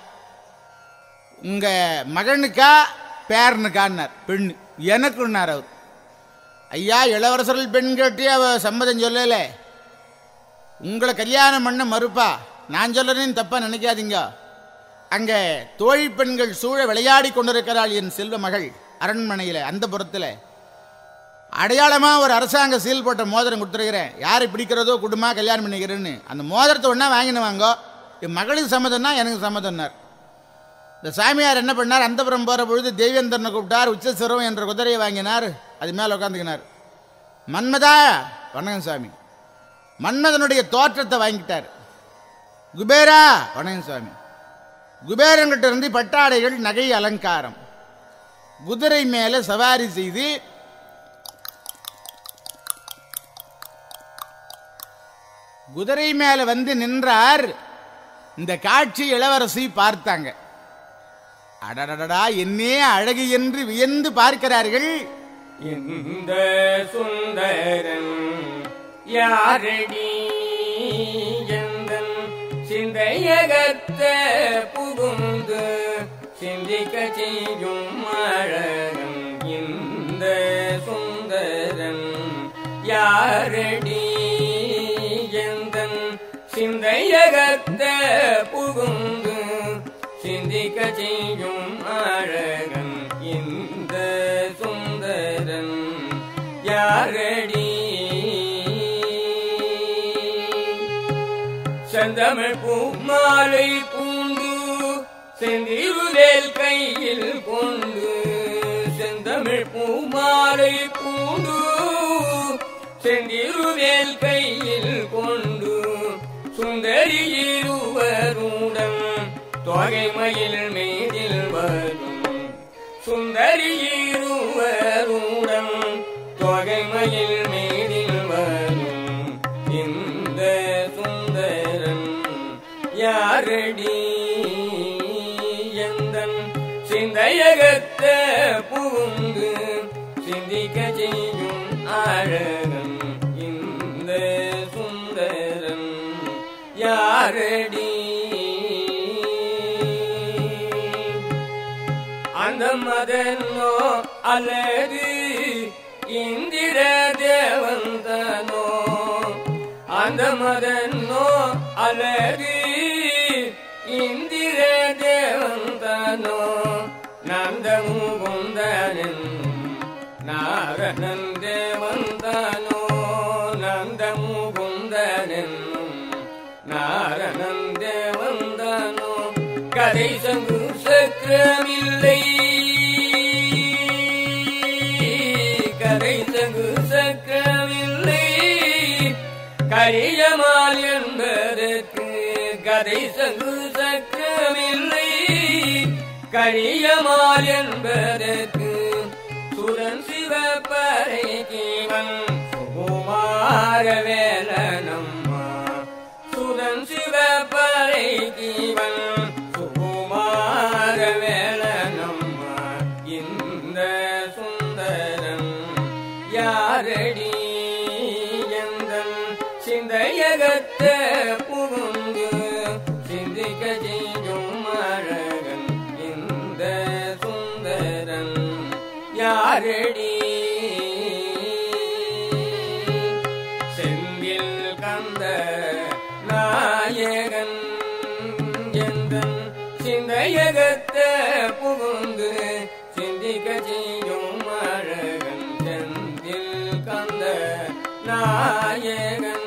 உங்க மகனுக்கா பேரனுக்கான்னார். பெண் எனக்குன்னார் அவர். ஐயா இளவரசர்கள் பெண் கேட்டு அவ சம்மதம் சொல்லல, உங்களை கல்யாணம் பண்ண மறுப்பா, நான் சொல்றேன்னு தப்பா நினைக்காதீங்க. அங்க தோழி பெண்கள் சூழ விளையாடி கொண்டிருக்கிறாள் என் செல்வ மகள் அரண்மனையில் அந்த புறத்தில். அடையாளமாக ஒரு அரசாங்க சீல் போட்ட மோதிரம் கொடுத்துருக்கிறேன், யாரை பிடிக்கிறதோ குடும்பமா கல்யாணம் பண்ணிக்கிறேன்னு. அந்த மோதிரத்தை ஒன்றா வாங்கினு வாங்கோ, என் மகளுக்கு சம்மதம்னா எனக்கு சம்மதம்னார். இந்த சாமியார் என்ன பண்ணார், அந்தபுரம் போகிற பொழுது தெய்வேந்திரனை கூப்பிட்டார். உச்சசிரம் என்ற குதிரையை வாங்கினார், அது மேலே உட்காந்துக்கினார். மன்மதா வணக்கம் சாமி. மன்மதனுடைய தோற்றத்தை வாங்கிட்டார். குபேரா வணக்கம் சாமி. குபேரன்கிட்ட இருந்து பட்டாடைகள் நகை அலங்காரம். குதிரை மேலே சவாரி செய்து குதிரை மேல வந்து நின்றார். இந்த காட்சி இளவரசி பார்த்தாங்க. அடடடா என்னே அழகு என்று வியந்து பார்க்கிறார்கள். இந்த சுந்தரன் யாரடி எந்தன் சிந்தையகத்த புகுந்து சிந்திக்க செய்யும் அழகன். இந்த சுந்தரன் யாரடி சிந்தையகத்த புகுந்து சிந்திக்க செய்யும் அழகன். இந்த சுந்தரன் யாரடி செந்தமிழ் பூமாலை பூண்டு செந்திருவேல் கையில் கொண்டு. செந்தமிழ் பூமாலை பூண்டு செந்திருவேல் கையில் கொண்டு சுந்தரி இருவருடன் தொகைமயில் மீதில் வரும். சுந்தரி இருவருடன் தொகைமயில் மீதில் வரும். இந்த சுந்தரன் யாரடி எந்தன் சிந்தையகத்த புகுந்து சிந்திக்க செய்யும் அழகன். இந்த சுந்தரன் யாரடி அந்த மதனோ அல்லது இந்திர தேவந்தனோ. அந்த மதனோ அல்லது இந்திர தேவந்தனோ. நந்தமு குந்தனும் நாரணன் தேவந்தனோ. நந்தமு குந்தனும் நாரணன் தேவந்தனோ. கதை சங்கு சக்கரமில்லை, கதை சங்கு சக்கரமில்லை கரியமால் என்பதற்கு. கதை சங்கு சக்கரமில்லை கரியமால் என்பதற்கு. சுரன் சிவப்பறை ஜீவன் சுகுமார வேலனம்மா. சுரன் சிவப்பறை ஜீவன் சுகுமார வேலனம்மா. இந்த சுந்தரன் யாரடி எந்தன் சிந்தையகத்த புகுந்து சிந்திக்க செய்யும் அழகன். இந்த சுந்தரன் பாரடி செந்தில் கந்த நாயகன் எந்தன் சிந்தையகத்த புகுந்து சிந்திக்க செய்யும் அழகன் செந்தில் கந்த நாயகன்.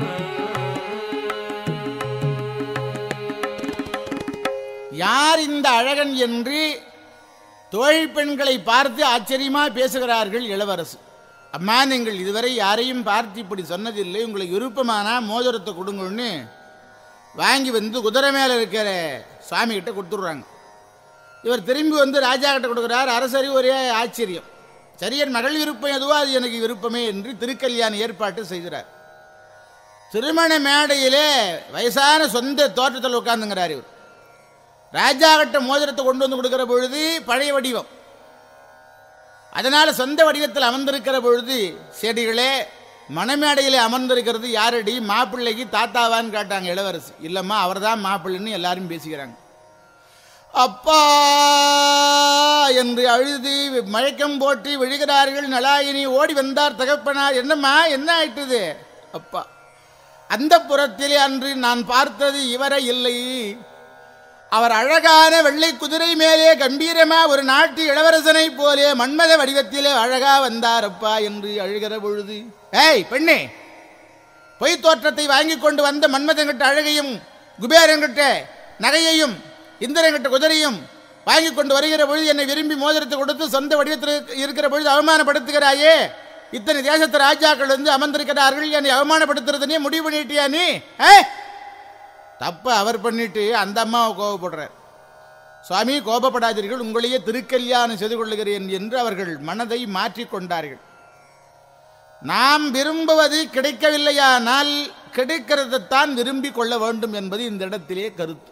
யார் இந்த அழகன் என்று தோழி பெண்களை பார்த்து ஆச்சரியமா பேசுகிறார்கள் இளவரசு. அம்மா, நீங்கள் இதுவரை யாரையும் பார்த்து இப்படி சொன்னதில்லை, உங்களுக்கு விருப்பமானா மோதிரத்தை கொடுங்கன்னு வாங்கி வந்து குதிரை மேலே இருக்கிற சுவாமி கிட்ட கொடுத்துட்றாங்க. இவர் திரும்பி வந்து ராஜா கிட்ட கொடுக்குறார். அரசரி ஒரே ஆச்சரியம். சரி, என் மகள் விருப்பம் எதுவோ அது எனக்கு விருப்பமே என்று திருக்கல்யாண ஏற்பாட்டு செய்கிறார். திருமண மேடையிலே வயசான சொந்த தோற்றத்தில் உட்கார்ந்துங்கிறார் இவர். ராஜா கிட்ட மோதிரத்தை கொண்டு வந்து கொடுக்கிற பொழுது பழைய வடிவம், அதனால சொந்த வடிவத்தில் அமர்ந்திருக்கிற பொழுது செடிகளே மணமேடையில் அமர்ந்திருக்கிறது யாரடி, மாப்பிள்ளைக்கு தாத்தாவான்னு கேட்டாங்க இளவரசு. இல்லம்மா, அவர் தான் மாப்பிள்ளைன்னு எல்லாரும் பேசிக்கிறாங்க. அப்பா என்று அழுது மயக்கம் போட்டு விழுகிறார்கள். நலாயினி ஓடி வந்தார் தகப்பனார். என்னம்மா, என்ன ஆயிட்டுது? அப்பா, அந்த புறத்திலே அன்று நான் பார்த்தது இவரை இல்லை, அவர் அழகான வெள்ளை குதிரை மேலே கம்பீரமா ஒரு நாட்டு இளவரசனை போலே மன்மத வடிவத்திலே அழகா வந்தார் அப்பா என்று அழுகிற பொழுது, ஏய் பெண்ணே, பொய் தோற்றத்தை வாங்கி கொண்டு வந்த மன்மதங்கிட்ட அழகையும் குபேரங்கிட்ட நகையையும் இந்திரங்கிட்ட குதிரையும் வாங்கி கொண்டு வருகிற பொழுது என்னை விரும்பி மோதிரத்தை கொடுத்து சொந்த வடிவத்தில் இருக்கிற பொழுது அவமானப்படுத்துகிறாயே, இத்தனை தேசத்து ராஜாக்கள் வந்து அமர்ந்திருக்கிறார்கள், என்னை அவமானப்படுத்துறதுனே முடிவு பண்ணிட்டியா நீ? தப்ப அவர் பண்ணிட்டு அந்த அம்மாவை கோபப்படுறார். சுவாமி, கோபப்படாதீர்கள், உங்களையே திருக்கல்யாணம் செய்து கொள்ளுகிறேன் என்று அவர்கள் மனதை மாற்றிக்கொண்டார்கள். நாம் விரும்புவது கிடைக்கவில்லையானால் கிடைக்கிறதைத்தான் விரும்பி கொள்ள வேண்டும் என்பது இந்த இடத்திலே கருத்து.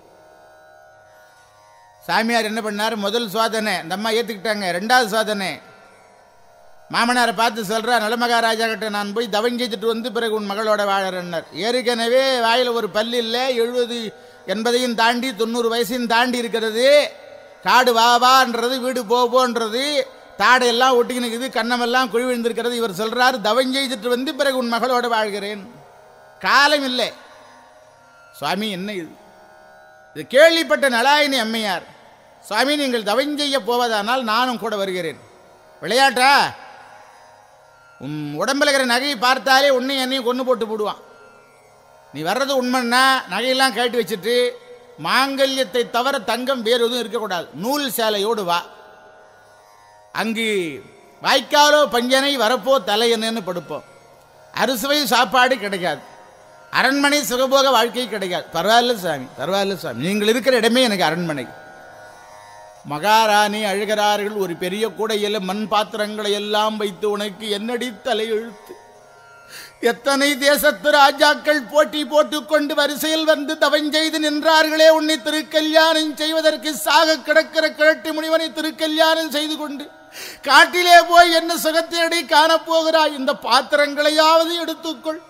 சாமியார் என்ன பண்ணார்? முதல் சோதனை இந்த அம்மா ஏற்றுக்கிட்டாங்க. ரெண்டாவது சோதனை மாமனாரை பார்த்து சொல்றா, நலமகாராஜா கிட்ட நான் போய் தவம் செய்துட்டு வந்து பிறகு உன் மகளோட வாழறேன்னார். ஏற்கனவே வாயில் ஒரு பல்லு இல்லை, எழுபது எண்பதையும் தாண்டி தொண்ணூறு வயசையும் தாண்டி இருக்கிறது, காடு வாவான்றது, வீடு போவோன்றது, தாடையெல்லாம் ஒட்டிக்கினுக்குது, கண்ணமெல்லாம் குழி விழுந்திருக்கிறது. இவர் சொல்றாரு, தவம் செய்துட்டு வந்து பிறகு உன் மகளோட வாழ்கிறேன். காலம் இல்லை. சுவாமி, என்ன இது? இது கேள்விப்பட்ட நலாயினி அம்மையார், சுவாமி நீங்கள் தவம் செய்ய போவதானால் நானும் கூட வருகிறேன். விளையாட்டா? உன் உடம்புல இருக்கிற நகையை பார்த்தாலே உன்னையும் என்னையும் கொண்டு போட்டு போடுவான். நீ வர்றது உண்மைன்னா நகையெல்லாம் கேட்டு வச்சுட்டு மாங்கல்யத்தை தவிர தங்கம் வேறு எதுவும் இருக்கக்கூடாது, நூல் சேலையோடு வா. அங்கு வாய்க்காலோ பஞ்சனை வரப்போ தலையன்னு படுப்போம். அறுசுவை சாப்பாடு கிடைக்காது, அரண்மனை சுகபோக வாழ்க்கை கிடைக்காது. பரவாயில்ல சாமி, பரவாயில்ல சாமி, நீங்கள் இருக்கிற இடமே எனக்கு அரண்மனை. மகாராணி அழுகிறார்கள். ஒரு பெரிய கூடையில் மண் பாத்திரங்களை எல்லாம் வைத்து உனக்கு என்னடி தலை எழுத்து? எத்தனை தேசத்து ராஜாக்கள் போட்டி போட்டுக்கொண்டு வரிசையில் வந்து தவஞ்செய்து நின்றார்களே, உன்னை திருக்கல்யாணம் செய்வதற்கு சாக கிடக்கிற கிழட்டு முனிவனை திருக்கல்யாணம் செய்து கொண்டு காட்டிலே போய் என்ன சுகத்தேடி காணப்போகிறாய்? இந்த பாத்திரங்களையாவது எடுத்துக்கொள்.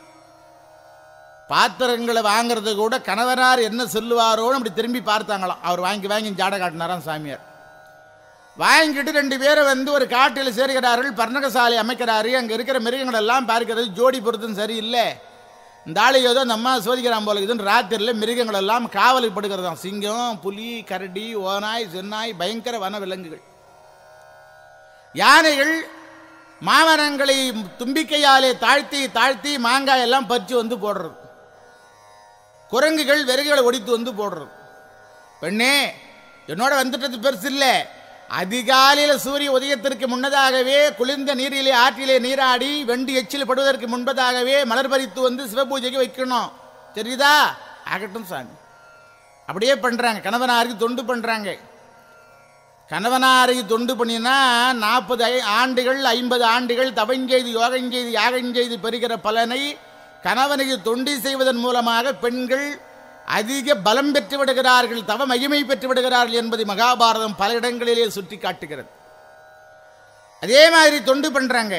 பாத்திரங்களை வாங்கிறது கூட கணவனார் என்ன சொல்லுவாரோன்னு அப்படி திரும்பி பார்த்தாங்களாம். அவர் வாங்கி வாங்கி ஜாட காட்டினாராம் சாமியார். வாங்கிட்டு ரெண்டு பேரை வந்து ஒரு காட்டில் சேர்கிறார்கள். பர்ணகசாலை அமைக்கிறாரு. அங்கே இருக்கிற மிருகங்கள் எல்லாம் பார்க்கிறது. ஜோடி பொறுத்தும் சரியில்லை, இந்த ஆளை ஏதோ அந்த அம்மா சோதிக்கிறான் போல இதுன்னு ராத்திரியில் மிருகங்கள் எல்லாம் காவலுக்கு படுக்கிறதாம். சிங்கம், புலி, கரடி, ஓநாய், சென்னாய், பயங்கர வன விலங்குகள். யானைகள் மாமரங்களை தும்பிக்கையாலே தாழ்த்தி தாழ்த்தி மாங்காய் எல்லாம் பறித்து வந்து போடுறது. குரங்குகள் விறகுகளை ஒடித்து வந்து போடுறது. பெண்ணே, என்னோட வந்துட்டது பெருசு இல்லை. அதிகாலையில் சூரிய உதயத்திற்கு முன்னதாகவே குளிர்ந்த நீரிலே ஆற்றிலே நீராடி வெண்டி எச்சில் படுவதற்கு முன்பதாகவே மலர் பறித்து வந்து சிவபூஜைக்கு வைக்கணும். தெரியுதா? ஆகட்டும் சாமி. அப்படியே பண்றாங்க. கணவனாருக்கு தொண்டு பண்றாங்க. கணவனாருக்கு தொண்டு பண்ணினா நாற்பது ஆண்டுகள் ஐம்பது ஆண்டுகள் தவஞ்செய்து யோகஞ்செய்து யாகஞ்செய்து பெறுகிற பலனை கணவனுக்கு தொண்டி செய்வதன் மூலமாக பெண்கள் அதிக பலம் பெற்று விடுகிறார்கள், தவ மகிமை பெற்று விடுகிறார்கள் என்பதை மகாபாரதம் பல இடங்களிலே சுட்டி காட்டுகிறது. அதே மாதிரி தொண்டு பண்றாங்க.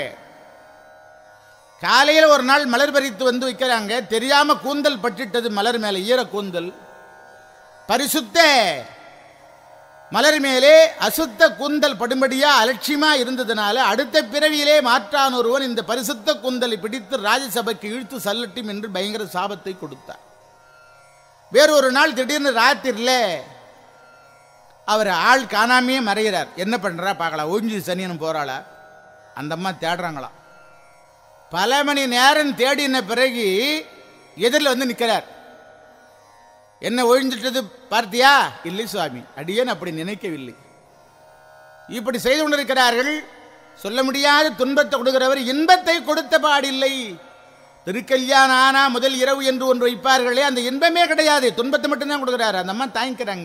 காலையில் ஒரு நாள் மலர் பறித்து வந்து வைக்கிறாங்க. தெரியாம கூந்தல் பற்றிட்டது மலர் மேல, ஈர கூந்தல். பரிசுத்த மலர் மேலே அசுத்த கூந்தல் படும்படியா அலட்சியமா இருந்ததுனால அடுத்த பிறவியிலே மாற்றான் ஒருவன் இந்த பரிசுத்த கூந்தலை பிடித்து ராஜசபைக்கு இழுத்து சல்லட்டும் என்று பயங்கர சாபத்தை கொடுத்தார். வேறொரு நாள் திடீர்னு ராத்திரில அவர் ஆள் காணாமையே மறைகிறார். என்ன பண்றா பார்க்கலாம், ஒழிஞ்சு சனியனும் போறாளா? அந்த அம்மா தேடுறாங்களாம். பல மணி நேரம் தேடின பிறகு எதிரில் வந்து நிற்கிறார். என்ன ஒழிஞ்சிட்டது பார்த்தியா? இல்லை சுவாமி, அடியேன் அப்படி நினைக்கவில்லை. இப்படி செய்து கொண்டிருக்கிறார்கள். சொல்ல முடியாத துன்பத்தை கொடுக்கிறவர் இன்பத்தை கொடுத்த பாடில்லை. திருக்கல்யாணம் ஆனா முதல் இரவு என்று ஒன்று வைப்பார்களே, அந்த இன்பமே கிடையாது, துன்பத்தை மட்டும்தான் கொடுக்கிறார். அந்த அம்மா தாங்கிக்கிறாங்க.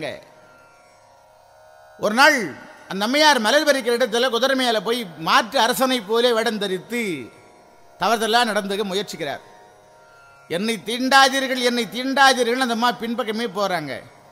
ஒரு நாள் அந்த அம்மையார் மலர் பறிக்கிற இடத்துல குதிரை மேலே போய் மாற்று அரசனை போலே வேடம் தரித்து தவறுதெல்லாம் நடந்துக்க முயற்சிக்கிறார். என்னை தீண்டாதீர்கள், என்னை தீண்டாதீர்கள். அந்த அம்மா பின்பக்கமே போறாங்க.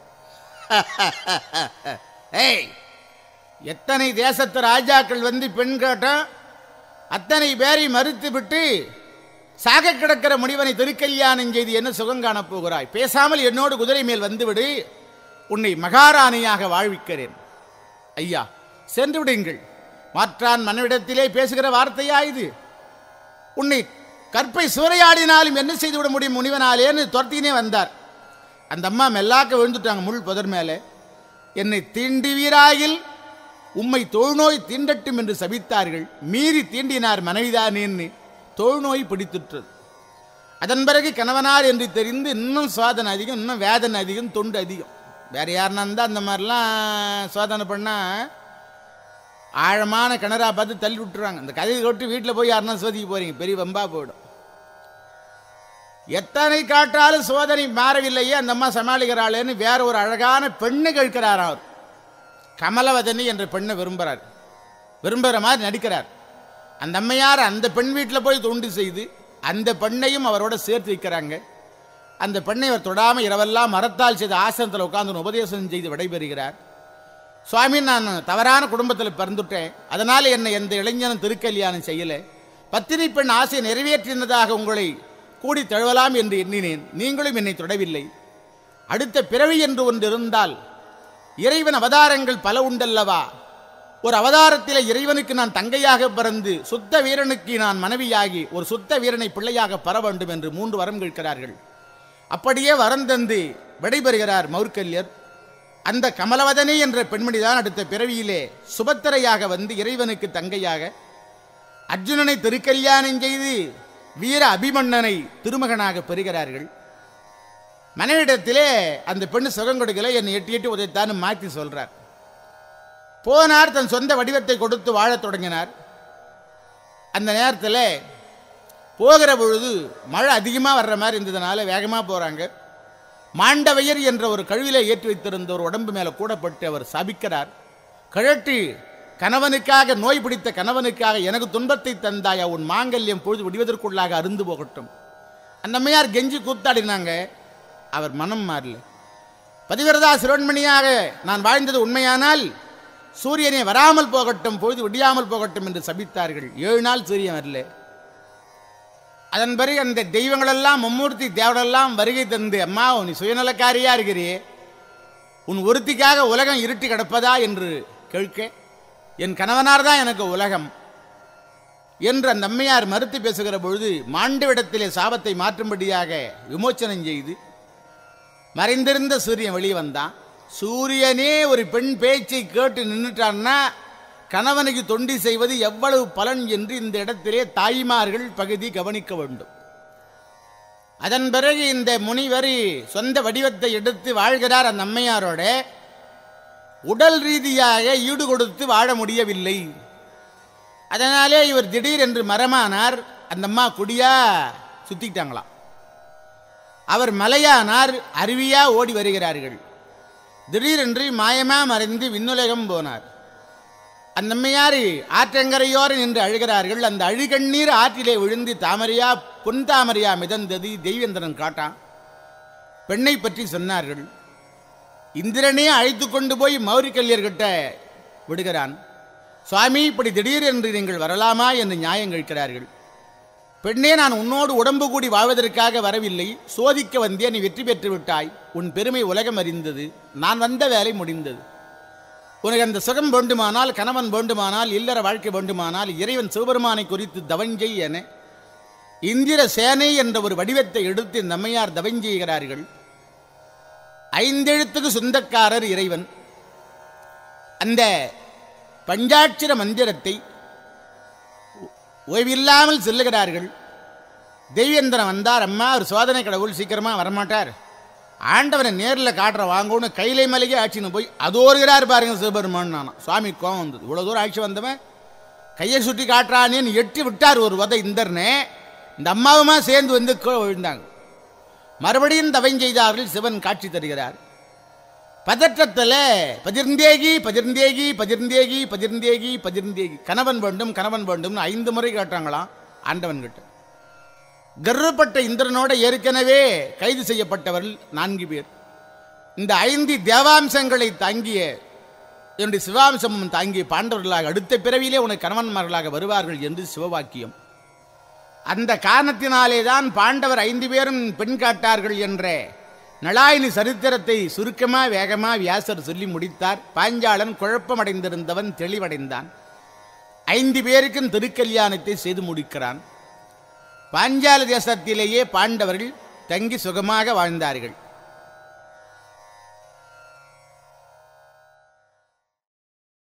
ஏய், எத்தனை தேசத்து ராஜாக்கள் வந்து பெண் கேட்டோம், அத்தனை பேரை மறுத்து விட்டு சாக கிடக்கிற முனிவனை திருக்கல்யாணம் செய்து என்ன சுகம் காணப் போகிறாய்? பேசாமல் என்னோடு குதிரை மேல் வந்துவிடு, உன்னை மகாராணியாக வாழ்விக்கிறேன். ஐயா, சென்று விடுங்கள். மாற்றான் மனைவிடத்திலே பேசுகிற வார்த்தையா இது? உன்னை கற்பை சூறையாடினாலும் என்ன செய்துவிட முடியும் முனிவனாலேன்னு துரத்தினே வந்தார். அந்த அம்மா மெல்லாக்க விழுந்துட்டாங்க முள் புதர் மேலே. என்னை தீண்டுவீராயில் உம்மை தொழுநோய் தீண்டட்டும் என்று சபித்தார்கள். மீறி தீண்டினார் மனைவிதானேன்னு தொழுநோய் பிடித்துற்றது. அதன் பிறகு கணவனார் என்று தெரிந்து இன்னும் சோதனை அதிகம், இன்னும் வேதனை அதிகம், தொண்டு அதிகம். வேற யாருன்னா இருந்தால் அந்த மாதிரிலாம் சோதனை பண்ணால் ஆழமான கிணறா பார்த்து தள்ளி விட்டுருவாங்க. இந்த கதையை கொட்டு வீட்டில் போய் யாருன்னா சோதிக்க போறீங்க, பெரிய வம்பா போயிடும். எத்தனை காட்டாலும் சோதனை மாறவில்லையே, அந்த அம்மா சமாளிக்கிறாளேன்னு வேற ஒரு அழகான பெண்ணை கேட்கிறார். அவர் கமலவதனி என்ற பெண்ணை விரும்புகிறார், விரும்புகிற மாதிரி நடிக்கிறார். அந்த அம்மையார் அந்த பெண் வீட்டில் போய் தொண்டு செய்து அந்த பெண்ணையும் அவரோட சேர்த்து வைக்கிறாங்க. அந்த பெண்ணை அவர் தொடாமல் இரவெல்லாம் மரத்தால் செய்த ஆசனத்தில் உட்கார்ந்து உபதேசம் செய்து விடைபெறுகிறார். சுவாமி, நான் தவறான குடும்பத்தில் பிறந்துட்டேன், அதனால் என்னை எந்த இளைஞனும் திருக்கல்யாணம் செய்யலை. பத்தினி பெண் ஆசையை நிறைவேற்றினதாக உங்களை கூடி தழுவலாம் என்று எண்ணினேன். நீங்களும் என்னை தொடவில்லை. அடுத்த பிறவி என்று ஒன்று இருந்தால் இறைவன் அவதாரங்கள் பல உண்டல்லவா? ஒரு அவதாரத்தில் இறைவனுக்கு நான் தங்கையாக பிறந்து சுத்த வீரனுக்கு நான் மனைவியாகி ஒரு சுத்த வீரனை பிள்ளையாக பெற வேண்டும் என்று மூன்று வரம் கேட்கிறார்கள். அப்படியே வரம் தந்து விடைபெறுகிறார் மௌர்க்கல்யர். அந்த கமலவதனி என்ற பெண்மணிதான் அடுத்த பிறவியிலே சுபத்திரையாக வந்து இறைவனுக்கு தங்கையாக அர்ஜுனனை திருக்கல்யாணம் செய்து வீர அபிமன்னனை திருமகனாக பெறுகிறார்கள். மனைவிடத்திலே அந்த பெண்ணு சுகம் கொடுக்கல, என்னை எட்டி எட்டி உதைத்தான்னு மாற்றி சொல்றார். போனார், தன் சொந்த வடிவத்தை கொடுத்து வாழத் தொடங்கினார். அந்த நேரத்தில் போகிற பொழுது மழை அதிகமாக வர்ற மாதிரி இருந்ததுனால வேகமாக போகிறாங்க. மாண்டவையர் என்ற ஒரு கழுவிலே ஏற்றி வைத்திருந்த ஒரு உடம்பு மேலே கூடப்பட்டு அவர் சபிக்கிறார். கழற்றி, கணவனுக்காக, நோய் பிடித்த கணவனுக்காக எனக்கு துன்பத்தை தந்தாயா, உன் மாங்கல்யம் பொழுது விடுவதற்குள்ளாக அருந்து போகட்டும். அந்த அம்மையார் கெஞ்சி கூத்தாடினாங்க. அவர் மனம் மாறல. பதிவிரதா சிரோன்மணியாக நான் வாழ்ந்தது உண்மையானால் சூரியனை வராமல் போகட்டும், பொழுது விடியாமல் போகட்டும் என்று சபித்தார்கள். ஏழு நாள் சூரியன் வரல. அதன் பிறகு அந்த தெய்வங்களெல்லாம் மும்மூர்த்தி தேவரெல்லாம் வருகை தந்து, அம்மா நீ சுயநலக்காரியா இருக்கிறே, உன் ஒருத்திக்காக உலகம் இருட்டி கிடப்பதா என்று கேட்க, என் கணவனார் தான் எனக்கு உலகம் என்று அந்த அம்மையார் மறுத்து பேசுகிற பொழுது மாண்டவிடத்திலே சாபத்தை மாற்றும்படியாக விமோச்சனம் செய்து மறைந்திருந்த சூரியன் வெளியே வந்தான். சூரியனே ஒரு பெண் பேச்சை கேட்டு நின்றுட்டான்னா கணவனுக்கு தொண்டி செய்வது எவ்வளவு பலன் என்று இந்த இடத்திலே தாய்மார்கள் பகுதி கவனிக்க வேண்டும். அதன் பிறகு இந்த முனிவர் சொந்த வடிவத்தை எடுத்து வாழ்கிறார். அந்த அம்மையாரோட உடல் ரீதியாக ஈடு கொடுத்து வாழ முடியவில்லை. அதனாலே இவர் திடீர் என்று மரமானார். அந்த அம்மா குடியா சுத்திட்டாங்களாம். அவர் மலையானார். அருவியா ஓடி வருகிறார்கள். திடீரென்று மாயமா மறைந்து விண்ணுலகம் போனார். அந்த அம்மையார் ஆற்றங்கரையோர் நின்று அழுகிறார்கள். அந்த அழுகண்ணீர் ஆற்றிலே விழுந்து தாமரையா பொன் தாமரையா மிதந்தது. தெய்வேந்திரன் காட்டான். பெண்ணை பற்றி சொன்னார்கள். இந்திரனே அழைத்து கொண்டு போய் மௌரிக்கல்யர்கிட்ட விடுகிறான். சுவாமி, இப்படி திடீர் என்று நீங்கள் வரலாமா என்று நியாயம் கேட்கிறார்கள். பெண்ணே, நான் உன்னோடு உடம்பு கூடி வாழ்வதற்காக வரவில்லை, சோதிக்க வந்தே. நீ வெற்றி பெற்று விட்டாய். உன் பெருமை உலகம் அறிந்தது. நான் வந்த வேலை முடிந்தது. உனக்கு அந்த சுகம் வேண்டுமானால், கணவன் வேண்டுமானால், இல்லற வாழ்க்கை வேண்டுமானால் இறைவன் சிவபெருமானை குறித்து தவஞ்சை என இந்திர சேனை என்ற ஒரு வடிவத்தை எடுத்து இந்த அம்மையார் தவஞ்செய்கிறார்கள். ஐந்தெழுத்துக்கு சொந்தக்காரர் இறைவன். அந்த பஞ்சாட்சர மந்திரத்தை ஓய்வில்லாமல் சொல்லுகிறார்கள். தெய்வேந்திரன் வந்தார். அம்மா ஒரு சோதனை கடவுள் சீக்கிரமாக வரமாட்டார், ஆண்டவனை நேரில் காட்டுற வாங்கன்னு கைலை மலையே ஆட்சின்னு போய் அதோருகிறார் பாருங்க சிவபெருமான். நானும் சுவாமி கோவம் வந்தது. இவ்வளோ தூரம் ஆட்சி வந்தவன் கையை சுட்டி காட்டுறானேன்னு எட்டி விட்டார் ஒரு வதை இந்தர்னே. இந்த அம்மாவுமா சேர்ந்து வந்து விழுந்தாங்க. மறுபடியும் தவஞ்செய்தார்கள். சிவன் காட்சி தருகிறார். பதற்றத்தில் பதிர்ந்தேகி பதிர்ந்தேகி பதிர்ந்தேகி பதிர்ந்தேகி பதிர்ந்தேகி கணவன் வேண்டும் கணவன் வேண்டும் ஐந்து முறை கேட்டாங்களாம் ஆண்டவன் கிட்ட. கர்வப்பட்ட இந்திரனோட ஏற்கனவே கைது செய்யப்பட்டவர்கள் நான்கு பேர். இந்த ஐந்து தேவாம்சங்களை தாங்கிய என்னுடைய சிவாம்சமும் தாங்கிய பாண்டவர்களாக அடுத்த பிறவியிலே உனக்கு கணவன்மார்களாக வருவார்கள் என்று சிவவாக்கியம். அந்த காரணத்தினாலே தான் பாண்டவர் ஐந்து பேரும் பெண் காட்டார்கள் என்ற நளாயினி சரித்திரத்தை சுருக்கமா வேகமா வியாசர் சொல்லி முடித்தார். பாஞ்சாலன் குழப்பமடைந்திருந்தவன் தெளிவடைந்தான். ஐந்து பேருக்கும் திருக்கல்யாணத்தை செய்து முடிக்கிறான். பாஞ்சால தேசத்திலேயே பாண்டவர்கள் தங்கி சுகமாக வாழ்ந்தார்கள்.